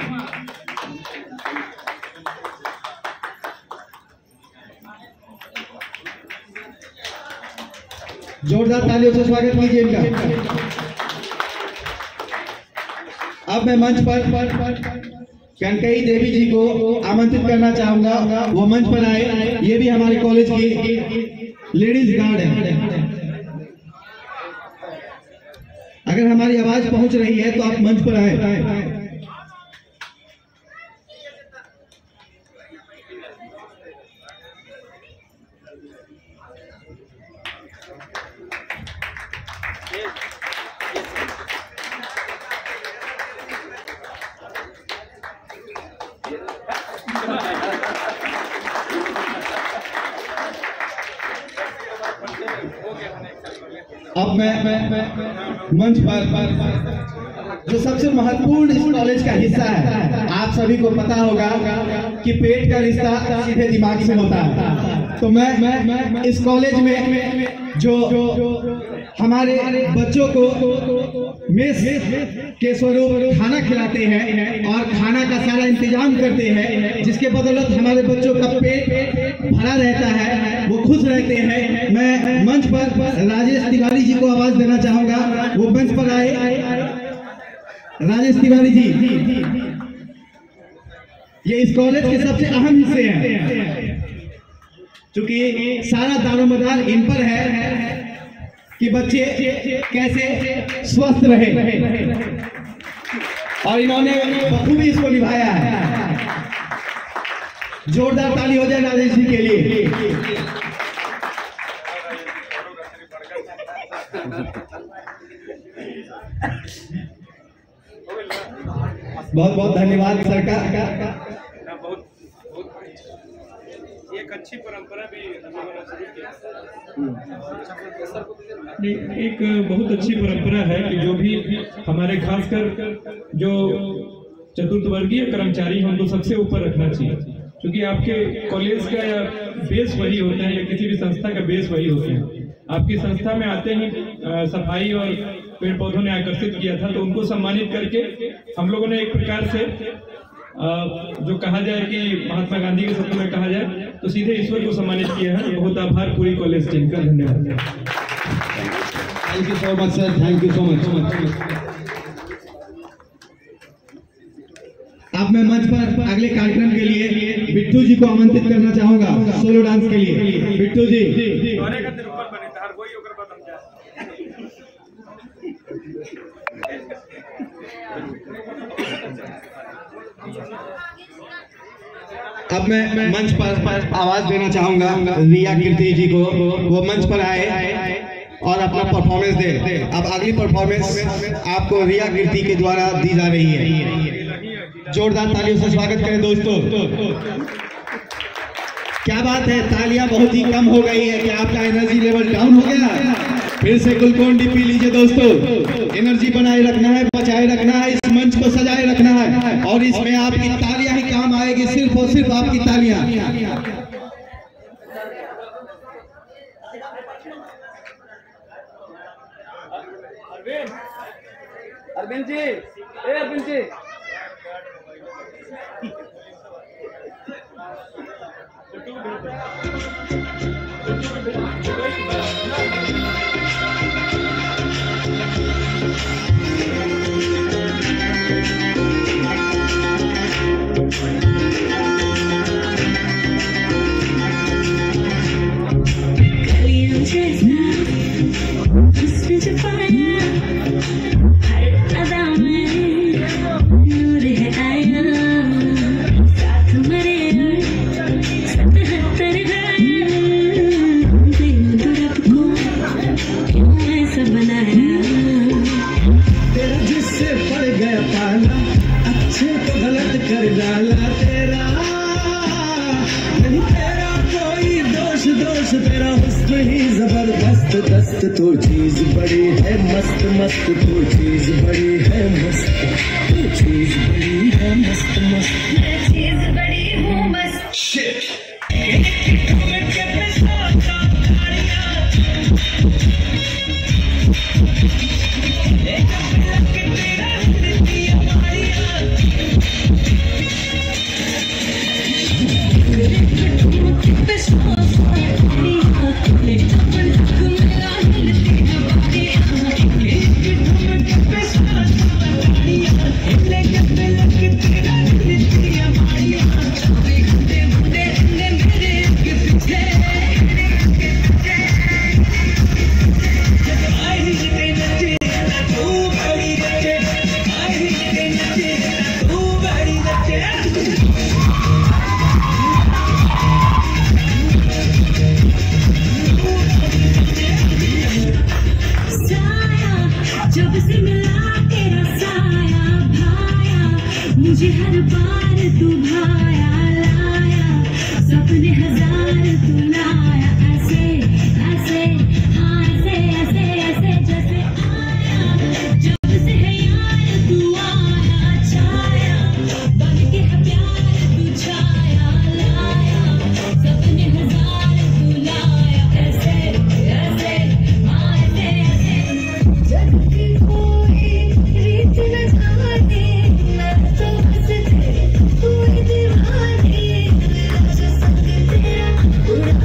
जोरदार तालियों से स्वागत कीजिए इनका। अब मैं मंच पर कनकई देवी जी को आमंत्रित करना चाहूंगा, वो मंच पर आए। ये भी हमारे कॉलेज की लेडीज गार्ड है। अगर हमारी आवाज पहुंच रही है तो आप मंच पर आए। अब मैं, मैं, मैं मंच पर जो सबसे महत्वपूर्ण इस कॉलेज का हिस्सा है, आप सभी को पता होगा कि पेट का रिश्ता सीधे दिमाग से होता है। तो मैं, मैं, मैं इस कॉलेज में जो हमारे बच्चों को मेस के स्वरूप खाना खिलाते हैं और खाना का सारा इंतजाम करते हैं, जिसके बदौलत हमारे बच्चों का पेट भरा रहता है, वो खुश रहते हैं। मैं मंच पर राजेश तिवारी जी को आवाज देना चाहूंगा, वो मंच पर आए। राजेश तिवारी जी, ये इस कॉलेज के सबसे अहम हिस्से हैं, क्योंकि सारा दारोमदार इन पर है कि बच्चे कैसे स्वस्थ रहे, और इन्होंने बखूबी इसको निभाया है। जोरदार ताली हो जाए राजेश जी के लिए। बहुत बहुत धन्यवाद सरकार का। बहुत एक अच्छी परंपरा भी एक बहुत अच्छी परंपरा है कि जो भी हमारे खासकर जो चतुर्थ वर्गीय कर्मचारी हैं उनको सबसे ऊपर रखना चाहिए, क्योंकि आपके कॉलेज का बेस वही होता है या किसी भी संस्था का बेस वही होता है। आपकी संस्था में आते ही सफाई और पेड़ पौधों ने आकर्षित किया था, तो उनको सम्मानित करके हम लोगों ने एक प्रकार से जो कहा जाए कि महात्मा गांधी के शब्दों में कहा जाए तो सीधे ईश्वर को सम्मानित किया है। बहुत आभार पूरी कॉलेज टीम का, धन्यवाद। Thank you so much sir, thank you so much. अब मैं मंच पर अगले कार्यक्रम के लिए बिट्टू जी को आमंत्रित करना चाहूंगा सोलो डांस के लिए। बिट्टू जी, अब मैं मंच पर आवाज देना चाहूंगा रिया कीर्ति जी को, वो मंच पर आए और अपना परफॉर्मेंस दे। अब अगली परफॉर्मेंस आपको रिया कीर्ति के द्वारा दी जा रही है। जोरदार तालियों से स्वागत करें दोस्तों। क्या बात है, तालियां बहुत ही कम हो गई है। क्या आपका एनर्जी लेवल डाउन हो गया? फिर से ग्लूकोन डी पी लीजिए दोस्तों। एनर्जी बनाए रखना है, बचाए रखना है, इस मंच को सजाए रखना है, और इसमें आपकी तालियां ही काम आएगी, सिर्फ और सिर्फ आपकी तालियां। अरविंद जी, ए अरविंद जी, जबरदस्त तो चीज बड़ी है, मस्त मस्त तो चीज बड़ी है, मस्त तो चीज बड़ी है, मस्त मस्त चीज बड़ी हूँ मस्त। शिट जब से मिला तेरा साया भाया, मुझे हर बार तू भाया लाया, सपने हजार तू लाया, ऐसे ऐसे हाँ ऐसे ऐसे ऐसे जैसे आया, जब से है यार तू आया छाया, बन के है प्यार तू छाया लाया, सपने हजार तू लाया, ऐसे ऐसे हाँ ऐसे ऐसे जग की कोई रीत न जाने, मैं तो बस तेरी कोई दीवानी, मेरा जो संग तेरा उड़ा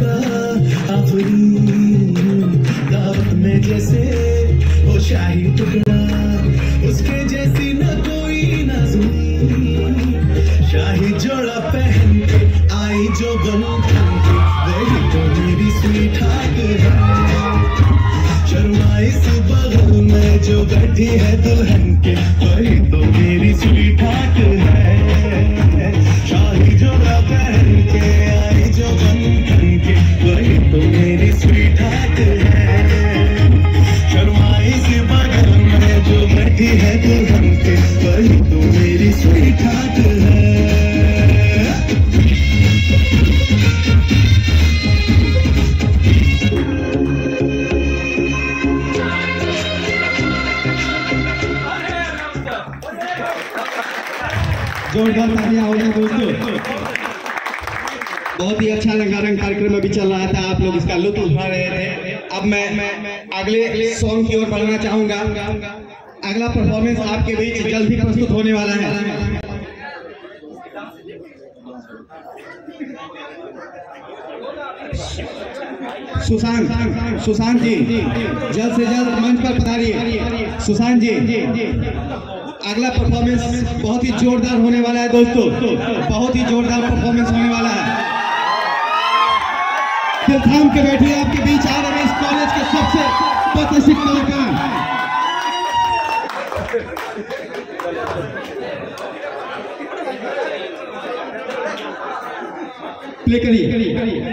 का आफरी, दावत में जैसे हो शाही टुकड़ा, उसके जैसी न कोई नाज़ुनी, शाही जोड़ा पहन के आई जो बन के, वही तो मेरी स्वीट हार्ट है। शर्माई से बगल में जो बैठी है दुल्हन के, वही तो मेरी स्वीट हार्ट है। शाही जोड़ा पहन के आई जो बन के, वही तो मेरी स्वीट हार्ट है। शर्माई से बगल में जो बैठी है दुल्हन के, वही तो मेरी स्वीट हार्ट है। जोरदार तालियां हो जाए दोस्तों। बहुत ही अच्छा रंगारंग कार्यक्रम अभी चल रहा था, आप लोग इसका लुत्फ उठा रहे थे। अब मैं अगले सॉन्ग की ओर बढ़ना चाहूंगा। अगला परफॉर्मेंस आपके बीच जल्द ही प्रस्तुत होने वाला है। सुशांत सुशांत जी जल्द से जल्द मंच पर पधारिए। सुशांत जी, अगला परफॉर्मेंस बहुत ही जोरदार होने वाला है दोस्तों, बहुत ही जोरदार परफॉर्मेंस होने वाला है। दिल थाम के बैठिए, आपके बीच आ रहे हैं इस कॉलेज के सबसे प्रतिष्ठित कलाकार। प्ले करिए।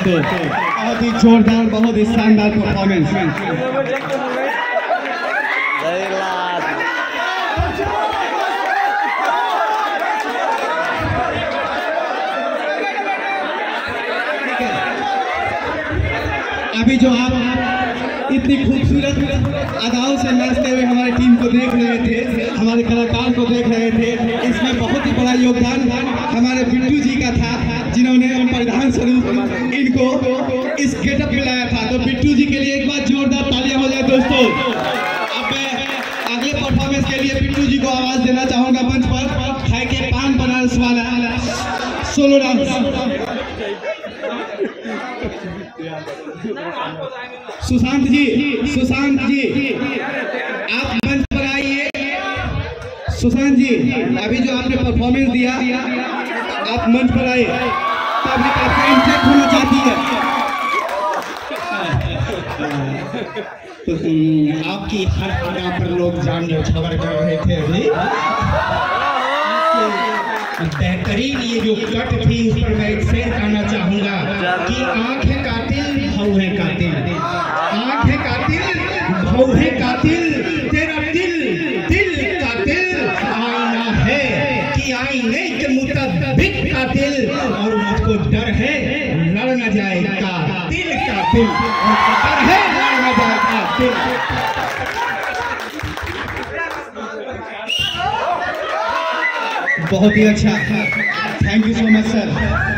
दोस्तों, बहुत ही जोरदार, बहुत ही शानदार परफॉर्मेंस। अभी जो आप इतनी खूबसूरत अदाओं से नाचते हुए हमारी टीम को देख रहे थे, हमारे कलाकार को देख रहे थे, इसमें बहुत ही बड़ा योगदान हमारे बिट्टू जी का था, जिन्होंने परिधान स्वरूप इनको इस गेटअप में लाया था। तो बिट्टू जी के लिए एक बार जोरदार तालियां हो जाए दोस्तों। अब मैं अगले परफॉर्मेंस के लिए बिट्टू जी को आवाज देना चाहूंगा मंच पर। खाए के पान बनारस वाला सोलो डांस। सुशांत जी, सुशांत जी आप मंच पर आइए। सुशांत जी, अभी जो आपने परफॉर्मेंस दिया, आप मंच पर आए। पब्लिक आपका इंटरेक्ट होना चाहती है। तो आपकी हर जगह पर लोग जान न्यौछावर कर रहे थे। अभी बेहतरीन ये जो कट थी, उस पर मैं एक शेर कहना चाहूंगा कि आंख है कातिल, भाव है कातिल। आंख है कातिल, भाव है कातिल, तेरा दिल दिल कातिल। आईना है कि आईने के मुताबिक कातिल, और मुझको डर है लड़ न जाए कातिल कातिल, डर है लड़ न जाए कातिल। बहुत ही अच्छा, thank you so much sir.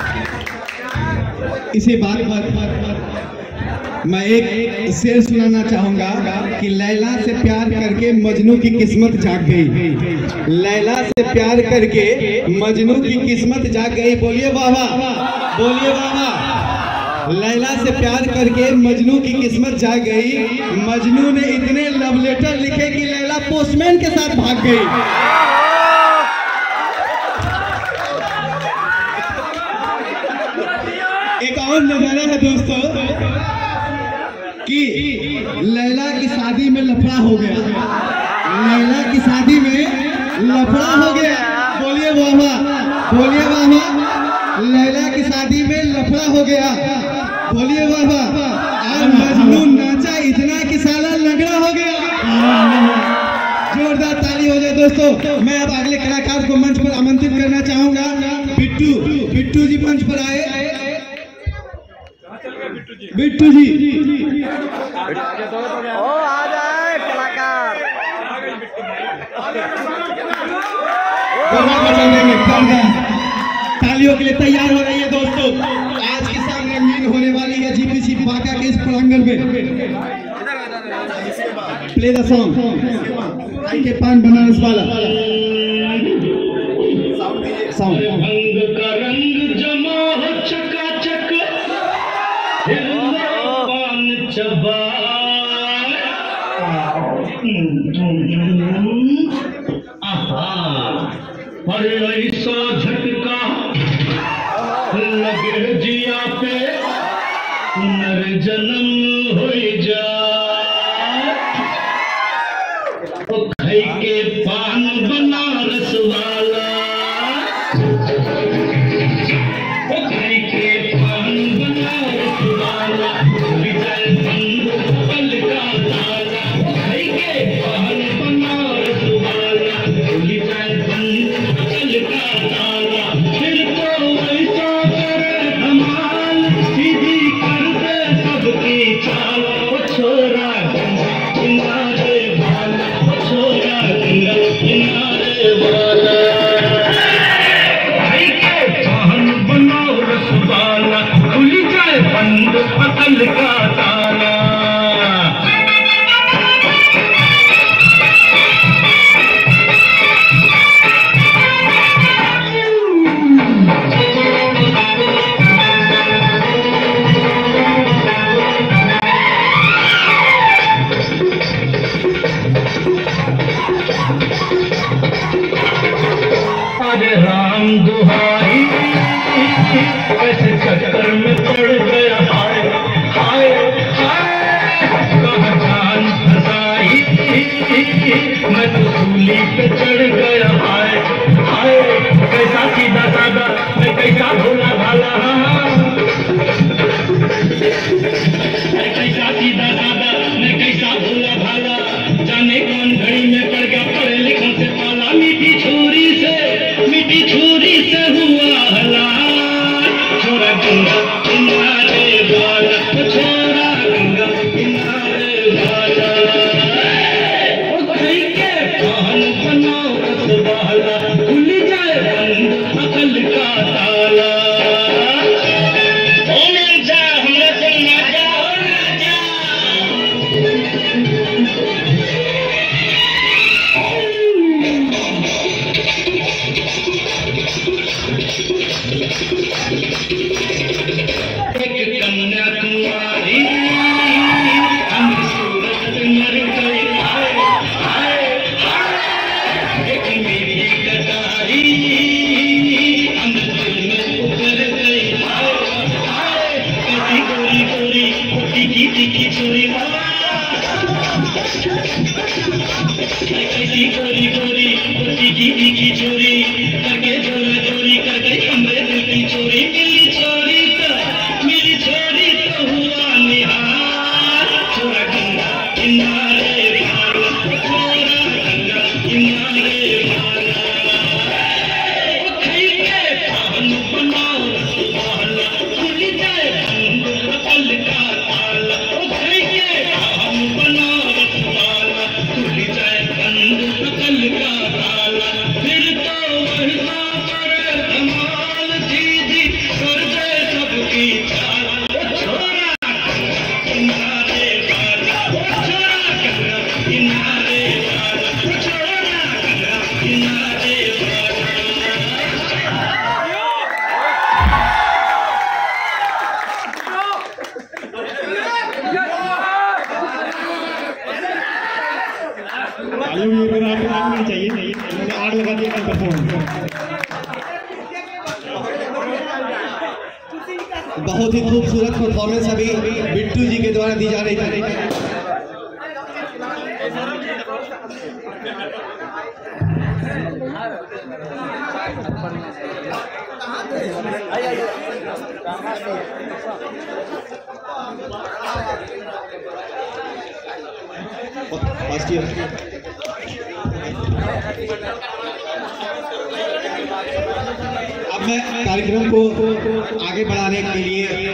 इसी बात पर मैं एक शेर सुनाना चाहूंगा कि लैला से प्यार करके मजनू की किस्मत जाग गई। लैला से प्यार करके मजनू की किस्मत जाग गई। बोलिए वाह वाह, बोलिए वाह वाह। लैला से प्यार करके मजनू की किस्मत जाग गई। मजनू ने इतने लव लेटर लिखे कि लैला पोस्टमैन के साथ भाग गई। एक और नजारा है दोस्तों कि लैला की शादी में लफड़ा हो गया। लैला की शादी में लफड़ा हो गया। बोलिए वाह वाह, बोलिए वाह वाह। लैला की शादी में लफड़ा हो गया। बोलिए वाह वाह। और मजनू नाचा इतना कि साला लगड़ा हो गया। जोरदार ताली हो जाए दोस्तों। मैं अब अगले कलाकार को मंच पर आमंत्रित करना चाहूंगा। बिट्टू, बिट्टू जी मंच पर आए। बिट्टू जी, ओ आ जाए कलाकार। तालियों के लिए तैयार हो रही है दोस्तों। आज की शाम रंगीन होने वाली है जीपीसी बांका के इस प्रांगण में। प्ले द सॉन्ग आई के पान बनारस वाला साउंड। रंग का रंग जमा हो चकाचक, पान चबा और ऐसा झटका लगे जिया पे, पुनर्जन्म हो जा। खाई के पान बनारस वाला, खाई के पान बनारस वाला, विजय बंधु पल का ताला। खाई के पान बनारस वाला, विजय बंधु पल का ताला। फिर तो ऐसा करे धमाल, सीधी कर दे सबकी चाल। ओ छोरा किनारे वाला, ओ छोरा किनारे वाला। भाई के पान बनारस वाला, खुल जाए बंद पतल का ताला। अरे राम दुहाई, कैसे चक्कर में पड़ गया। हाय हाय हाय, कहाँ जान फसाई, मैं तो सूली पे चढ़ गया। हाय हाय, कैसा सीधा साधा, मैं कैसा भोला भाला। ताला ओ मिल जा हमरा से ना जा ओ ना जा एक कन्याकुमारी हम सूरत मर गई हाय हाय एक मेरी कटारी हम दिल में उतर गई हाय हाय कैसी गोरी गोरी तीखी तीखी चोरी कैसी गोरी गोरी तीखी तीखी चोरी करके जोरा जोरी कर गई हमरे दिल की चोरी मिली चोरी तो मेरी चोरी तो हुआ निहार छोरा गंगा किनारे भाग छोरा गंगा किनारे भाग ओ खई के पान बनाओ सुभाला खुल जाए बंद पकल का ताला ओ खई के पान बनाओ सुभाला खुल जाए बंद पकल का ताला फिर तो वही ना करे धमाल दीदी कर दे सबकी चाल ओ छोरा किनारे वाला ओ छोरा किनारे वाला ओ छोरा किनारे वाला चाहिए आग लगा दिया कल फोन बहुत ही खूबसूरत परफॉर्मेंस अभी बिट्टू जी के द्वारा दी जा रही है। फर्स्ट ईयर अब मैं कार्यक्रम को आगे बढ़ाने के लिए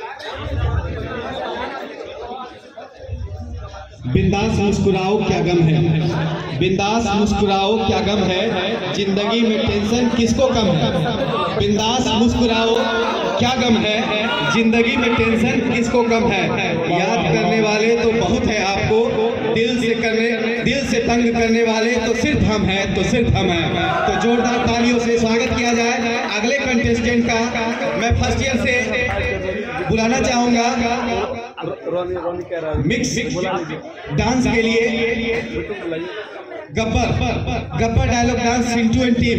बिंदास मुस्कुराओ क्या गम है, बिंदास मुस्कुराओ क्या गम है, जिंदगी में टेंशन किसको कम है। बिंदास मुस्कुराओ क्या गम है, जिंदगी में टेंशन किसको कम है। याद करने वाले तो बहुत है आपको, दिल से करने दिल से तंग करने वाले तो सिर्फ हम हैं, तो सिर्फ हम हैं। तो जोरदार तालियों से स्वागत किया जाए अगले कंटेस्टेंट का। मैं फर्स्ट ईयर से बुलाना चाहूंगा मिक्स डांस के लिए Gabbar Gabbar dialogue dance Sintu and team,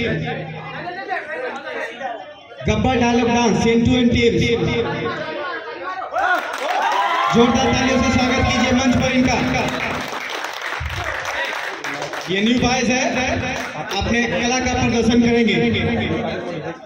Gabbar dialogue dance Sintu and team. जोरदार तालियों से स्वागत कीजिए मंच पर इनका। ये न्यू बॉयज है, अपने कला का प्रदर्शन करेंगे।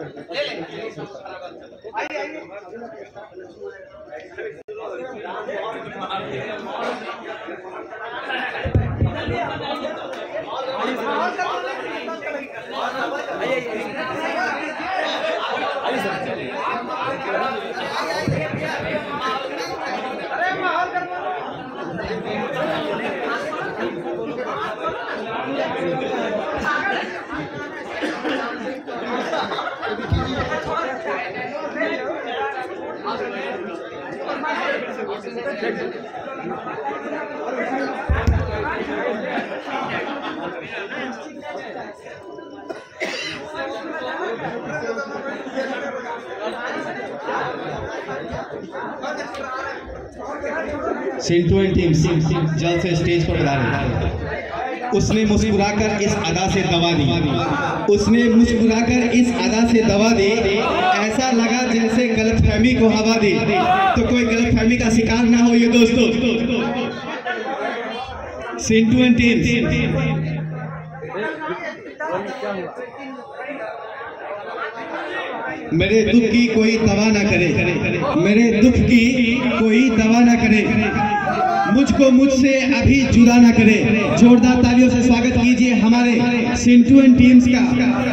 सिंटू एंड टीम जल्द से स्टेज पर पधारे। उसने मुस्कुराकर इस अदा से दवा दी, उसने मुस्कुराकर इस अदा से दवा दी, ऐसा लगा जैसे गलतफहमी को हवा दी। तो कोई गलतफहमी का शिकार ना हो ये दोस्तों। सिंटू एंड टीम मेरे दुख की कोई दवा ना करे, मेरे दुख की कोई दवा ना करे, मुझको मुझसे अभी जुदा ना करे। जोरदार तालियों से स्वागत कीजिए हमारे सिंटू एंड टीम्स का,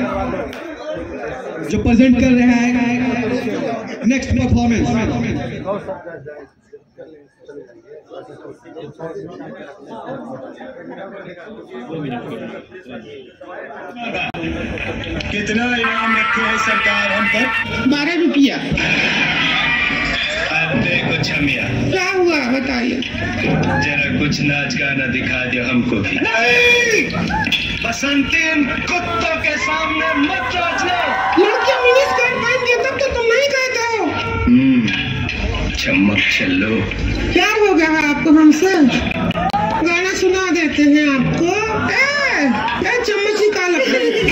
जो प्रेजेंट कर रहे हैं नेक्स्ट परफॉर्मेंस। कितना इनाम रखे हैं सरकार हम पर? बारह रुपया। अब देखो छमिया, क्या हुआ बताइए। जरा कुछ नाच गाना दिखा दो हमको भी। नहीं, बसंती इन कुत्तों के सामने मत नाचना। लड़कियां मिनी स्कर्ट पहनती है तब तो तुम नहीं कहते हो। हम्म, चमक चलो। प्यार हो गया है आपको हमसे? गाना सुना देते हैं आपको। ए, ए चम्मच निकाल अपने।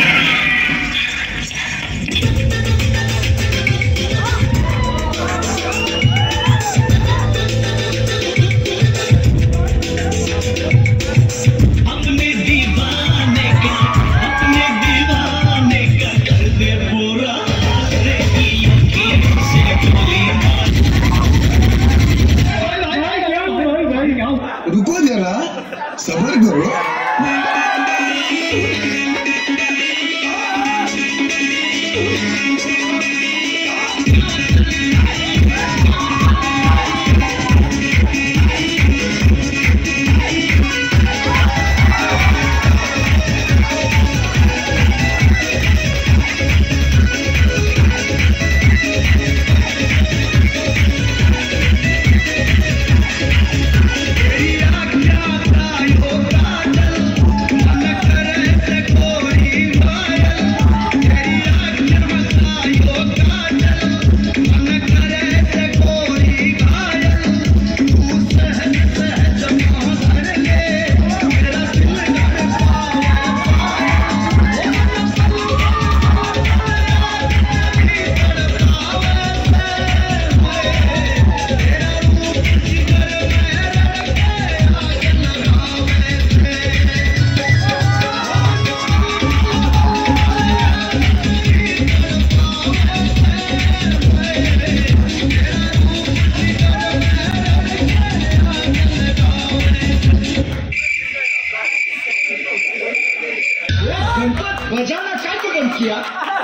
अपने दीवाने का, अपने दीवाने का कर दे पूरा। रुको जरा, सब्र करो। बजाना क्या तो बंद किया?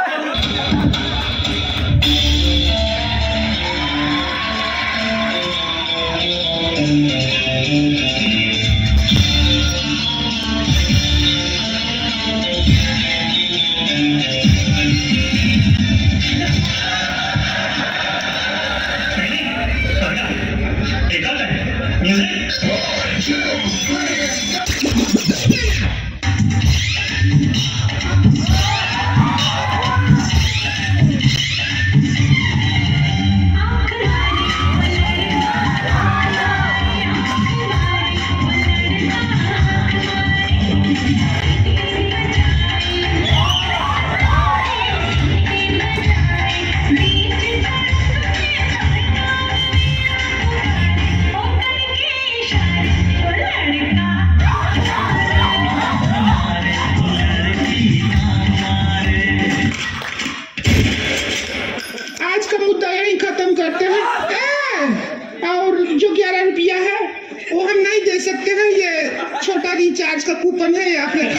करते हैं। ए, और जो ग्यारह रुपया है वो हम नहीं दे सकते हैं, ये छोटा रिचार्ज का कूपन है या फिर।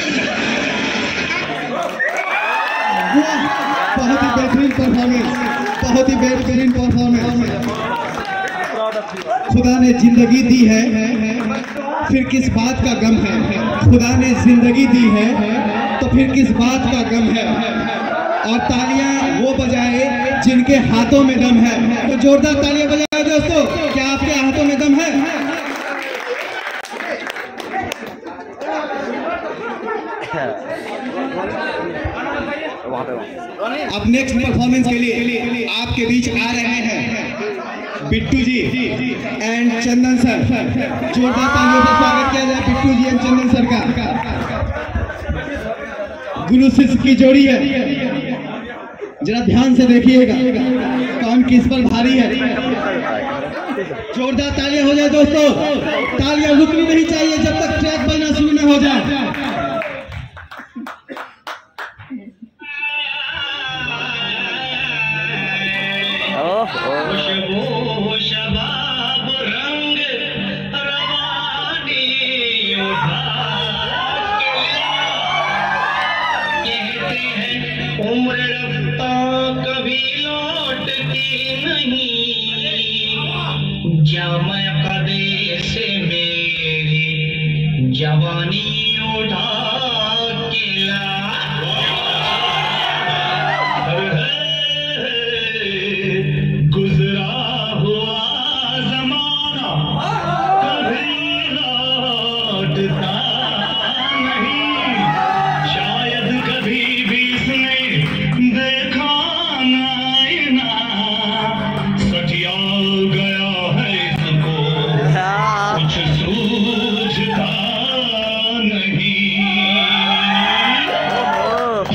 बहुत ही बेहतरीन परफॉर्मेंस, बहुत ही बेहतरीन परफॉर्मेंस। खुदा ने जिंदगी दी है, फिर किस बात का गम है। खुदा ने जिंदगी दी है तो फिर किस बात का गम है। और तालियां वो बजाए जिनके हाथों में दम है। तो जोरदार तालियां बजाए दोस्तों, क्या आपके हाथों में दम है? अब नेक्स्ट परफॉर्मेंस के लिए आपके बीच आ रहे हैं बिट्टू जी एंड चंदन सर। जोरदार तालियों से स्वागत किया जाए बिट्टू जी एंड चंदन सर का। गुरु शिष्य की जोड़ी है, जरा ध्यान से देखिएगा कौन किस पर भारी है। जोरदार तालियां हो जाए दोस्तों, तालियां रुकनी नहीं चाहिए जब तक ट्रैक बनना शुरू न हो जाए। खुशबू शबाब रंग रवानी उठा कहते हैं उम्र रफ्ता कभी लौटती नहीं। जाम कदे जवानी उठा के ला गुजरा हुआ जमाना कभी लौटता नहीं, शायद कभी भी इसने देखा ना, सटिया गया है इसको कुछ सूझता नहीं।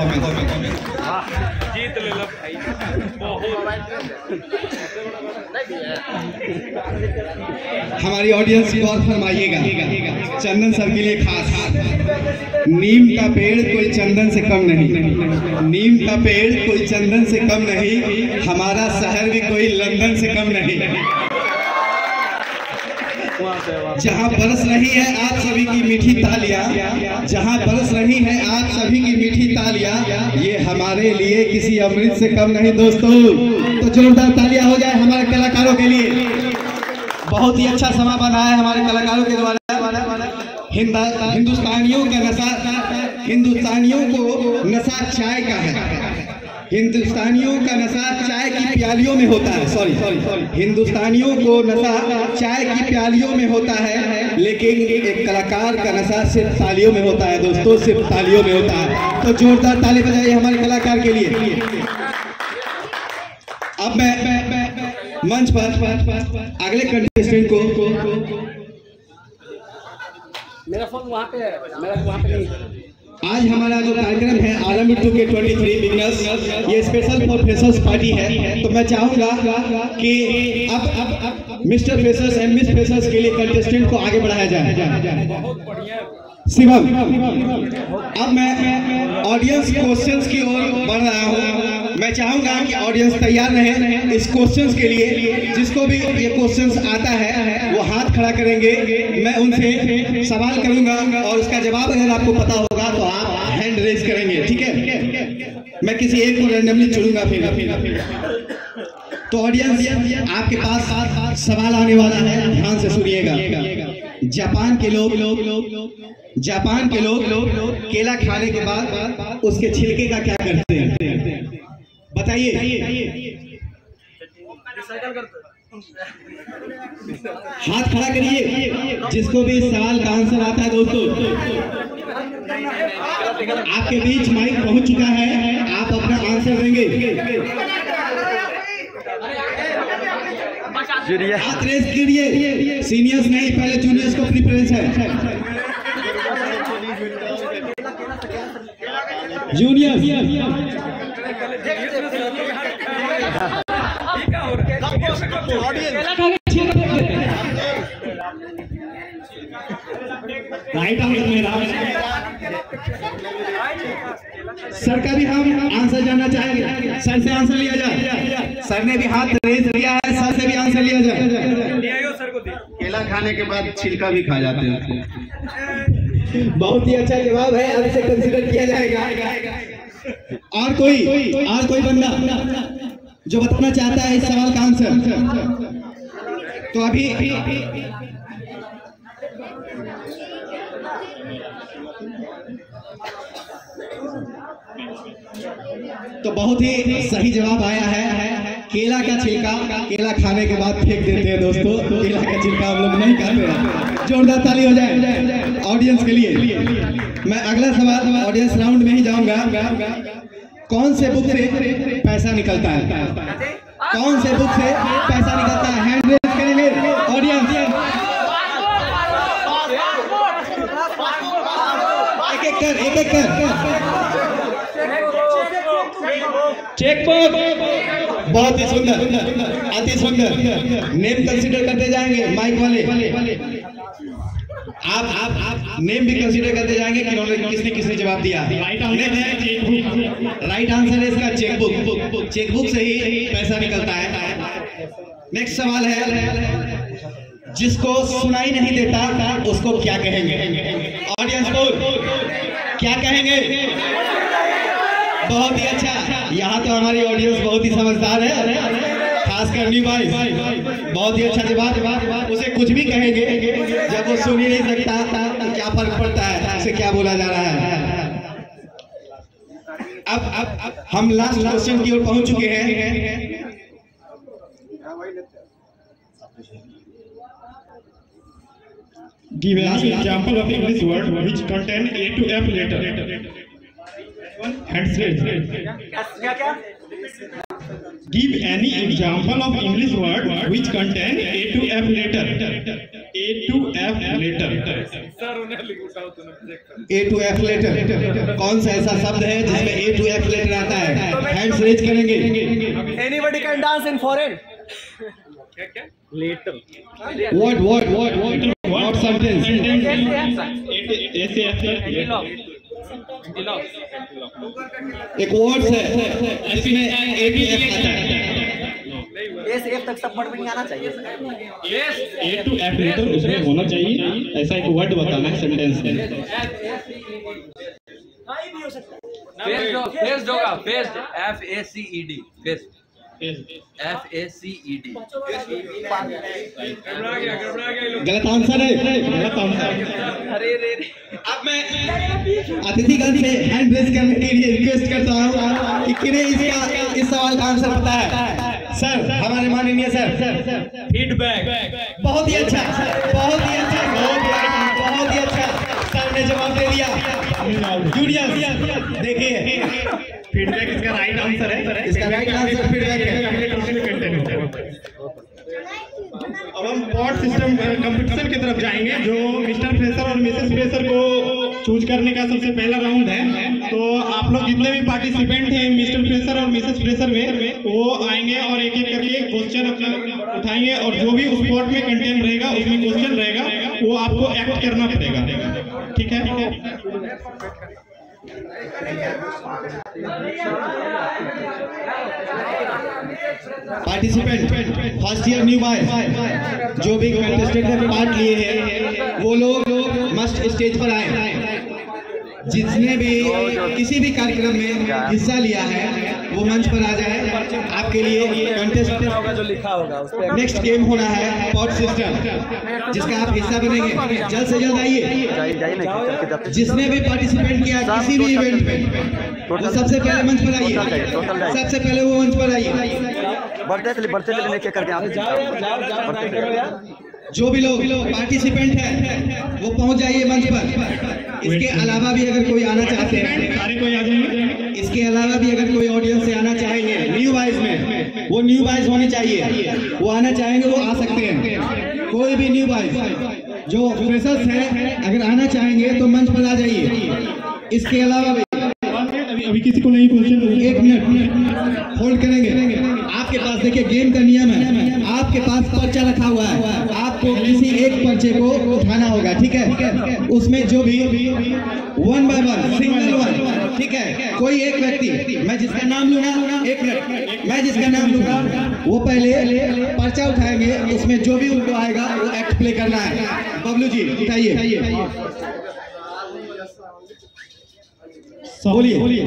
परफॉर्मेंस। जीत ले लो भाई। हमारी ऑडियंस को और फरमाइएगा, चंदन सर के लिए खास। नीम का पेड़ कोई चंदन से कम नहीं, नीम का पेड़ कोई चंदन से कम नहीं, हमारा शहर भी कोई लंदन से कम नहीं। जहाँ बरस रही है आप सभी की मीठी तालियां, जहाँ बरस रही है आप सभी की मीठी तालियां, ये हमारे लिए किसी अमृत से कम नहीं दोस्तों। तो जोरदार तालियां हो जाए हमारे कलाकारों के लिए। बहुत ही अच्छा समा बना है हमारे कलाकारों के द्वारा। हिंदुस्तानियों का नशा, हिंदुस्तानियों को नशा चाय का है, हिंदुस्तानियों का नशा चाय की प्यालियों में होता है। सॉरी सॉरी हिंदुस्तानियों को नशा चाय की प्यालियों में होता है, लेकिन एक कलाकार का नशा सिर्फ तालियों में होता है दोस्तों, सिर्फ तालियों में होता है। तो जोरदार ताली बजाइए हमारे कलाकार के लिए। अब मैं, मैं, मैं मंच पर अगले कंटेस्टेंट को, मेरा फोन वहाँ पे है, मेरा वहाँ पे नहीं। आज हमारा जो कार्यक्रम है आलम बिट्टू के तेईस बिगनर्स, ये स्पेशल फॉर फ्रेशर्स पार्टी है। तो मैं चाहूंगा कि अब अब अब mister freshers and miss freshers के लिए कंटेस्टेंट को आगे बढ़ाया जाए। बहुत बढ़िया शिवम, अब मैं ऑडियंस क्वेश्चंस की ओर बढ़ रहा हूँ। मैं चाहूंगा कि ऑडियंस तैयार रहे इस क्वेश्चंस के लिए। जिसको भी ये क्वेश्चंस आता है वो हाथ खड़ा करेंगे, मैं उनसे सवाल करूंगा और उसका जवाब अगर आपको पता होगा तो आप हैंड रेज करेंगे, ठीक है? मैं किसी एक को रैंडमली चुनूंगा फिर। तो ऑडियंस आपके पास सवाल आने वाला है, ध्यान से सुनिएगा। जापान के लोग जापान के लोग केला खाने के बाद उसके छिलके का क्या करते हैं बताइए? हाथ खड़ा करिए जिसको भी इस सवाल का आंसर आता है दोस्तों। आपके बीच माइक पहुंच चुका है, आप अपना आंसर देंगे। हाथ रेस करिए, सीनियर्स नहीं, पहले जूनियर्स को प्रेफरेंस है। जूनियर्स राइट आंसर मेरा। सर का भी हम आंसर जानना चाहेंगे, सर से आंसर लिया जाए। सर ने भी हाथ रेज किया है, सर से भी आंसर लिया जाए। केला खाने के बाद छिलका भी खा जाते हैं। बहुत ही अच्छा जवाब है, अब इसे कंसीडर किया जाएगा। और कोई और कोई बंदा जो बताना चाहता है इस सवाल का आंसर? तो अभी तो बहुत ही सही जवाब आया है। केला का छिलका केला खाने के बाद फेंक देते हैं दोस्तों, केला का छिलका हम लोग नहीं खाते हैं। जोरदार ताली हो जाए ऑडियंस के लिए। मैं अगला सवाल ऑडियंस राउंड में ही जाऊंगा। कौन से बुक से पैसा निकलता है? कौन से बुक से पैसा निकलता है? हैंड रेज करेंगे ऑडियंस। एक एक कर एक एक कर चेकबुक। बहुत ही सुंदर, अति सुंदर। नेम कंसीडर करते जाएंगे माइक वाले। आप आप आप नेम भी कंसीडर करते जाएंगे कि किसने किसने जवाब दिया। राइट आंसर है इसका चेकबुक। चेकबुक से ही पैसा निकलता है। नेक्स्ट सवाल है, जिसको सुनाई नहीं देता उसको क्या कहेंगे? ऑडियंस बोल, क्या कहेंगे? बहुत ही अच्छा, यहाँ तो हमारी ऑडियंस बहुत ही समझदार है, खासकर न्यू बॉयज। बहुत ही अच्छा जवाब। उसे कुछ भी कहेंगे, जब वो सुन ही नहीं सकता तो क्या फर्क पड़ता है उसे क्या बोला जा रहा है। अब अब हम लास्ट क्वेश्चन की ओर पहुंच चुके हैं। Give an example of English word which contain A to F letter. Hands raised. Give any example of English word which contain A to F letter. A to F letter. A to F letter। कौन सा ऐसा शब्द है जिसमें A to F letter आता है, hands raise करेंगे। Anybody can dance in foreign. क्या क्या letter what what what what what sentence एक वर्ड्स है इसमें ए बी एफ आता है। ए से एफ तक सब वर्ड में नहीं आना चाहिए। Yes, A to F letter उसमें होना चाहिए, ऐसा एक वर्ड बताना है सेंटेंस में। फेस्ड फेस्ड होगा, faced F A C E D, faced F A C E D. गलत आंसर है, गलत आंसर। अरे रे अब मैं अतिथिगण से हैंड रेज करने के लिए रिक्वेस्ट करता हूँ कि किन्हें इसका इस सवाल का आंसर पता है। सर, हमारे माननीय सर, फीडबैक बहुत ही अच्छा, बहुत ही अच्छा, बहुत ही अच्छा सर ने जवाब दे दिया। जूनियर देखिए, फीडबैक इसका राइट आंसर है, इसका राइट आंसर फीडबैक है। अब हम पॉट सिस्टम कंपटीशन की तरफ जाएंगे, जो मिस्टर फ्रेशर और मिसेस फ्रेशर को चूज करने का सबसे पहला राउंड है। तो आप लोग जितने भी पार्टिसिपेंट हैं मिस्टर फ्रेशर और मिसेस फ्रेशर में, वो आएंगे और एक एक करके क्वेश्चन अपना उठाएंगे, और जो भी उस पॉट में कंटेंट रहेगा, उसमें क्वेश्चन रहेगा, वो आपको एक्ट करना पड़ेगा। ठीक है? Participant first year new boy जो भी कंटेस्टेंट में पार्ट लिए हैं, वो लोग मस्ट स्टेज पर आए। जिसने भी किसी भी कार्यक्रम में हिस्सा लिया है वो मंच पर आ जाए। आपके लिए कंटेस्ट होगा जो लिखा होगा उस पे नेक्स्ट गेम होना है पॉट सिस्टम, जिसका आप हिस्सा बनेंगे। जल्द से जल्द आइए। जिसने भी पार्टिसिपेट किया किसी भी इवेंट में, वो सबसे पहले मंच पर आइए, सबसे पहले वो मंच पर आइए। बढ़ते बढ़ते लेके करके आप जो भी लोग पार्टिसिपेंट हैं वो पहुंच जाइए मंच पर। इसके अलावा भी अगर कोई आना चाहते हैं, सारे कोई आ जाएंगे। इसके अलावा भी अगर कोई ऑडियंस से आना चाहेंगे न्यू बॉयज में, वो न्यू बॉयज होने चाहिए। वो आना चाहेंगे वो आ सकते हैं। कोई भी न्यू बॉयज जो फ्रेशर्स हैं अगर आना चाहेंगे तो मंच पर आ जाइए। इसके अलावा भी अभी अभी किसी को नहीं क्वेश्चन, एक मिनट होल्ड करेंगे। आपके पास देखिए गेम का नियम है, आपके पास पर्चा रखा हुआ है, आपको किसी एक पर्चे को उठाना होगा। ठीक है? उसमें जो भी one by one, single one, ठीक है? कोई एक व्यक्ति, मैं जिसका नाम लूंगा, एक मिनट, मैं जिसका नाम लूंगा वो पहले पर्चा उठाएंगे। उसमें जो भी उनको आएगा वो एक्ट प्ले करना है। बबलू जी उठाइए, बोलिए बोलिए।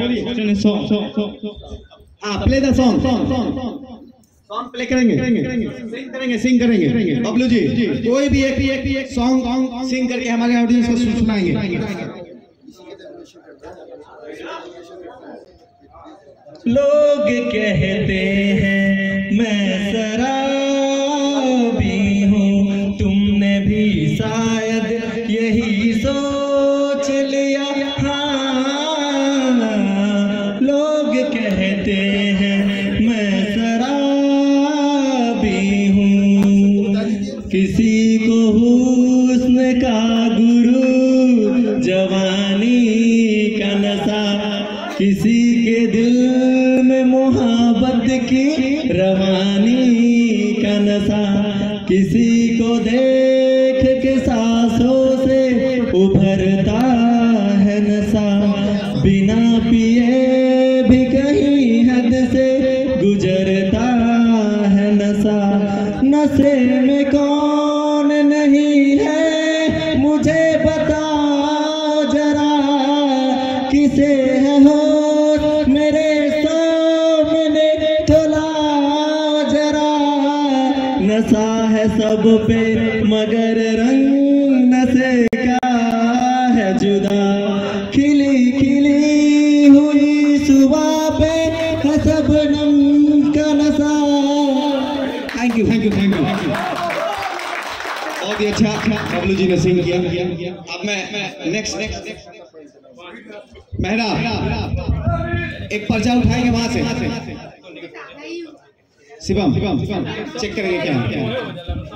हाँ, play the song. Song play करेंगे, सिंग करेंगे, सिंग करेंगे। बबलू जी कोई भी एक एक सॉन्ग सिंग करके हमारे ऑडियंस को सुनाएंगे। लोग कहते हैं मैं शराबी हूँ, तुमने भी शायद यही सोच लिया। हाँ, लोग कहते हैं मैं शराबी हूँ, किसी को हुस्न का गुरु, जवानी का नशा, किसी के दिल में मोहब्बत की रवानी का नशा, किसी को देख के सांसों से उभरता है नशा, बिना पिए भी कहीं हद से गुजरता है नशा। नशे में कौन नहीं है मुझे बताओ जरा, किसे है हो मेरे सामने तोला जरा। नशा है सब पे मगर रंग नशे का है जुदा, खिली खिली हुई सुबह पे है शबनम का नशा। Thank you, thank you, thank you. बहुत ही अच्छा बबलू जी ने सिंग किया। अब मैं नेक्स्ट नेक्स्ट मेहरा एक पर्चा उठाएंगे वहां से। शिवम चेक करेंगे क्या क्या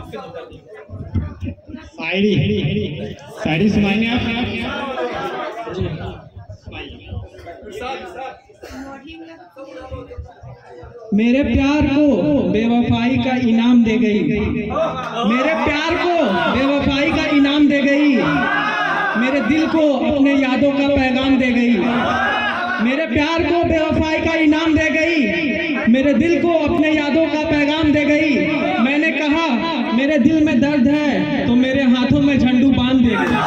शायरी शायरी सुनाएंगे आप? मेरे प्यार को बेवफाई का इनाम दे गई, मेरे प्यार को बेवफाई का इनाम दे गई, मेरे दिल को अपने यादों का पैगाम दे गई, मेरे प्यार को बेवफाई का इनाम दे गई, मेरे दिल को अपने यादों का पैगाम दे गई। मैंने कहा मेरे दिल में दर्द है तो मेरे हाथों में झंडू बांध दे गई।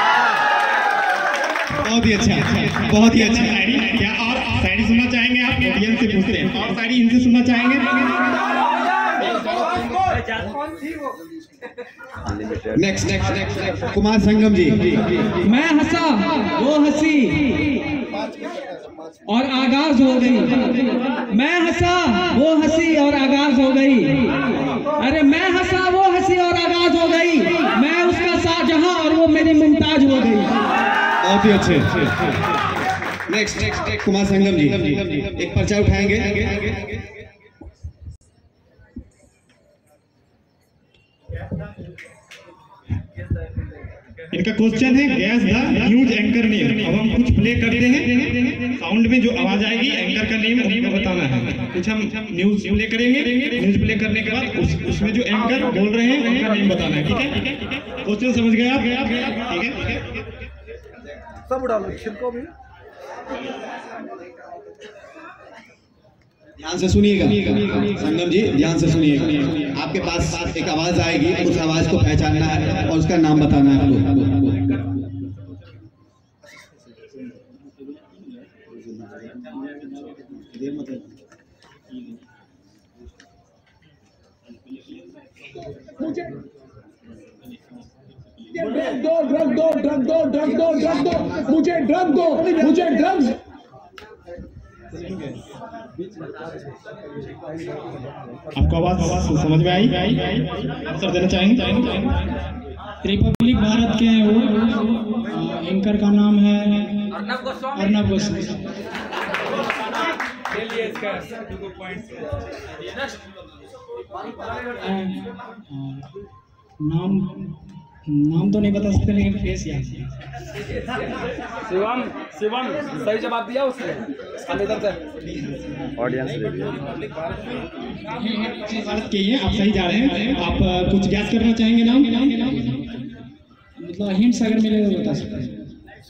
बहुत ही अच्छा, बहुत ही अच्छा शायरी। क्या और शायरी सुनना चाहेंगे आप? ऑडियंस से पूछते हैं, और शायरी इनसे सुनना चाहेंगे? Next next next Kumar Sangam ji. मैं हंसा वो हंसी और आगाज हो गई, मैं हंसा वो हंसी और आगाज हो गई, अरे मैं हंसा वो हंसी और आगाज हो गई, मैं उसका शाहजहां और वो मेरी मुमताज हो गई। बहुत ही अच्छे। नेक्स्ट नेक्स्ट कुमार संगम जी एक पर्चा उठाएंगे। इनका क्वेश्चन है guess the news anchor name. अब हम कुछ प्ले करते हैं, साउंड में जो आवाज आएगी एंकर का नेम हमको बताना है। कुछ हम न्यूज प्ले करेंगे, न्यूज प्ले करने के बाद उस, उसमें जो एंकर बोल रहे हैं उनका नेम बताना है। ठीक है, क्वेश्चन समझ गए आप? ठीक है, सब उड़ा लो छिलको भी। ध्यान से सुनिएगा संगम जी, ध्यान से सुनिएगा। आपके पास एक आवाज आएगी, उस आवाज को पहचानना है और उसका नाम बताना है आपको। दो ड्रग दो ड्रग दो ड्रग दो ड्रग दो मुझे ड्रग दो मुझे ड्रग्स। आपको आवाज समझ में आई? आंसर देना चाहेंगे? रिपब्लिक भारत के हैं वो, एंकर का नाम है अर्नब गोस्वामी। नाम नाम तो नहीं बता सकते लेकिन फेस याद है। शिवम शिवम सही जवाब दिया उसने। हम इधर से ऑडियंस भारत के ही हैं, आप सही जा रहे हैं। आप uh, कुछ गैस करना चाहेंगे नाम? मतलब हिंट्स अगर मिले तो बता सकते हैं।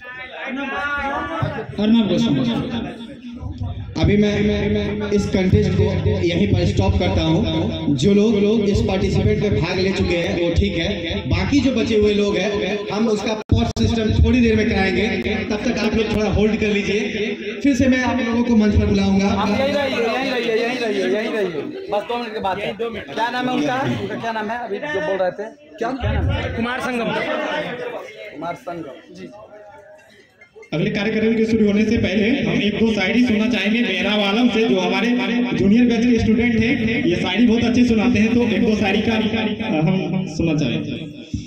अर्नब गोस्वामी। अभी मैं, मैं, मैं इस कंटेस्ट को यहीं पर स्टॉप करता हूं। जो लोग इस पार्टिसिपेट में भाग ले चुके हैं वो ठीक है, बाकी जो बचे हुए लोग हैं हम उसका पॉट सिस्टम थोड़ी देर में कराएंगे। तब तक आप लोग थोड़ा होल्ड कर लीजिए, फिर से मैं आप लोगों को मंच पर बुलाऊंगा। यहीं रहिए यहीं रहिए यहीं रहिए यहीं रहिए बस दो मिनट के बाद है। क्या नाम है उनका? उनका क्या नाम है अभी जो बोल रहे थे? क्या क्या नाम है? कुमार संगम। कुमार संगम जी। अगले कार्यक्रम के शुरू होने से पहले हम एक दो शायरी सुनना चाहेंगे मेहराब आलम से, जो हमारे जूनियर बैच के स्टूडेंट हैं। ये शायरी बहुत अच्छे सुनाते हैं, तो एक दो शायरी का हम सुनना चाहेंगे।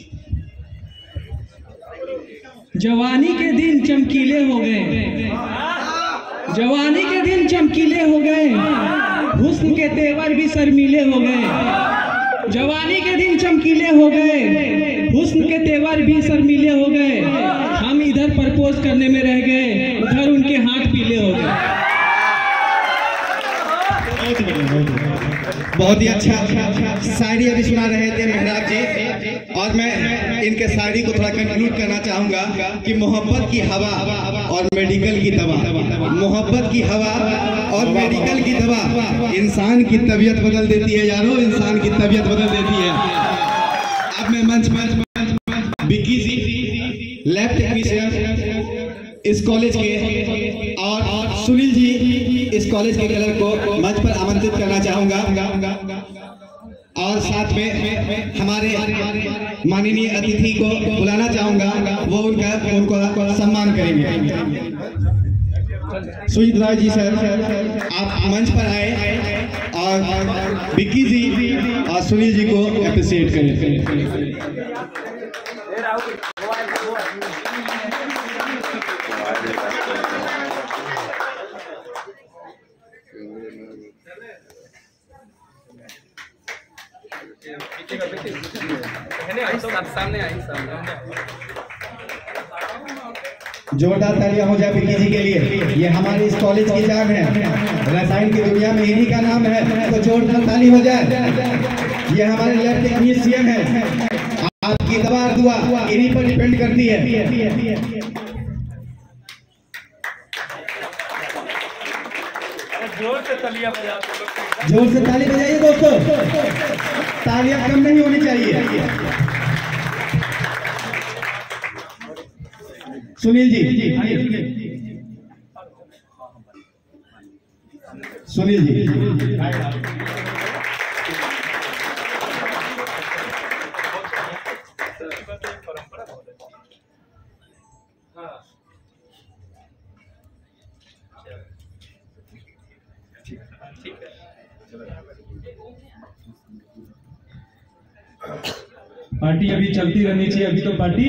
जवानी के दिन चमकीले हो गए, जवानी के दिन चमकीले हो गए, हुस्न के तेवर भी शर्मीले हो गए। जवानी के दिन चमकीले हो गए, हुस्न के तेवर भी शर्मीले हो गए। हम इधर प्रपोज करने में रह गए, उधर उनके हाथ पीले हो गए। बहुत ही अच्छा शायरी अभी सुना रहे थे मेहराब जी, और मैं इनके शायरी को थोड़ा कंक्लूड करना चाहूंगा कि मोहब्बत की हवा और मेडिकल की दवा, मोहब्बत की हवा और मेडिकल की दवा इंसान की तबीयत बदल देती है यारो, इंसान की तबीयत बदल देती है। अब मैं मंच पर विक्की जी लैब टेक्नीशियन इस कॉलेज के और सुनील जी इस कॉलेज के कलर को मंच पर आमंत्रित करना चाहूंगा, और साथ में हमारे माननीय अतिथि को बुलाना चाहूंगा, वो उनका उनको सम्मान करेंगे। सुजीत राय जी सर, आप मंच पर आए और विक्की जी और सुनील जी को अप्रिशिएट करें। सामने आई सामने जोरदार तालियां हो जाए विक्की जी के लिए। ये हमारे इस कॉलेज की जान है, रसायन की दुनिया में इन्हीं का नाम है, तो जोरदार ताली हो जाए। ये हमारे लैब टेक्नीशियन है, आपकी दवा और दुआ इन्हीं पर डिपेंड करती है। जोर से तालियां बजाते, जोर से ताली बजाइए दोस्तों, तालियां कम नहीं होनी चाहिए। सुनील जी, सुनील जी पार्टी अभी चलती रहनी चाहिए, अभी तो पार्टी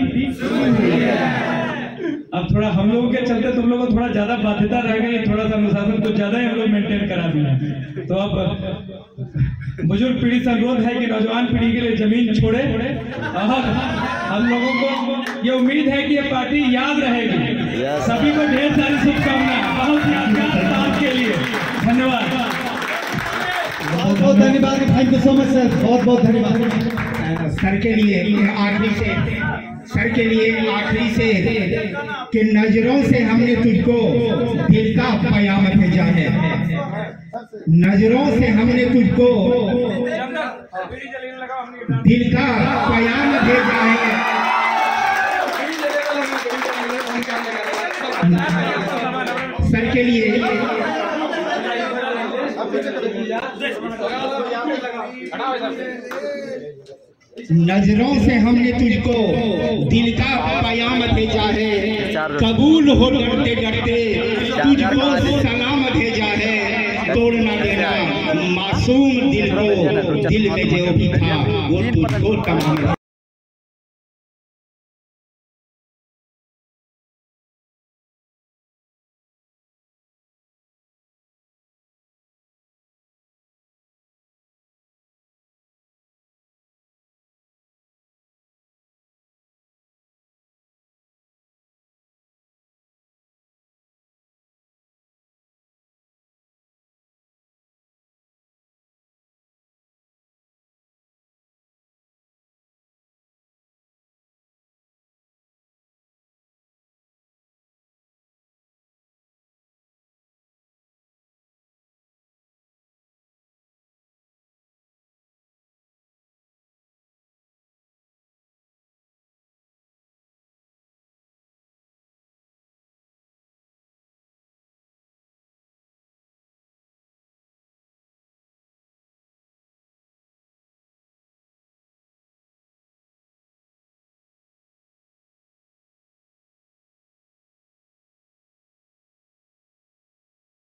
अब थोड़ा हम लोगों के चलते तुम लोगों को थोड़ा ज्यादा बाध्यता रह गई, थोड़ा सा अनुशासन कुछ ज्यादा ही हम लोग मेंटेन करा दिए। तो अब बुजुर्ग पीढ़ी से अनुरोध है कि नौजवान पीढ़ी के लिए जमीन छोड़े और हम लोगों को ये उम्मीद है कि ये पार्टी याद रहेगी। सभी को ढेर सारी शुभकामनाएं, बहुत यादगार साथ के लिए धन्यवाद। बहुत बहुत धन्यवाद, thank you so much sir, बहुत बहुत धन्यवाद सर के लिए। आखिरी से सर के लिए आखिरी से कि नजरों से हमने तुझको दिल का पयाम भेजा है, नजरों से हमने तुझको दिल का पयाम भेजा है। सर के लिए नजरों से हमने तुझको दिल का पयाम भेजा है, कबूल हो डरते डरते तुझको सलाम भेजा है, तोड़ ना देना मासूम दिल को, दिल में जो भी था वो तुझको तमाम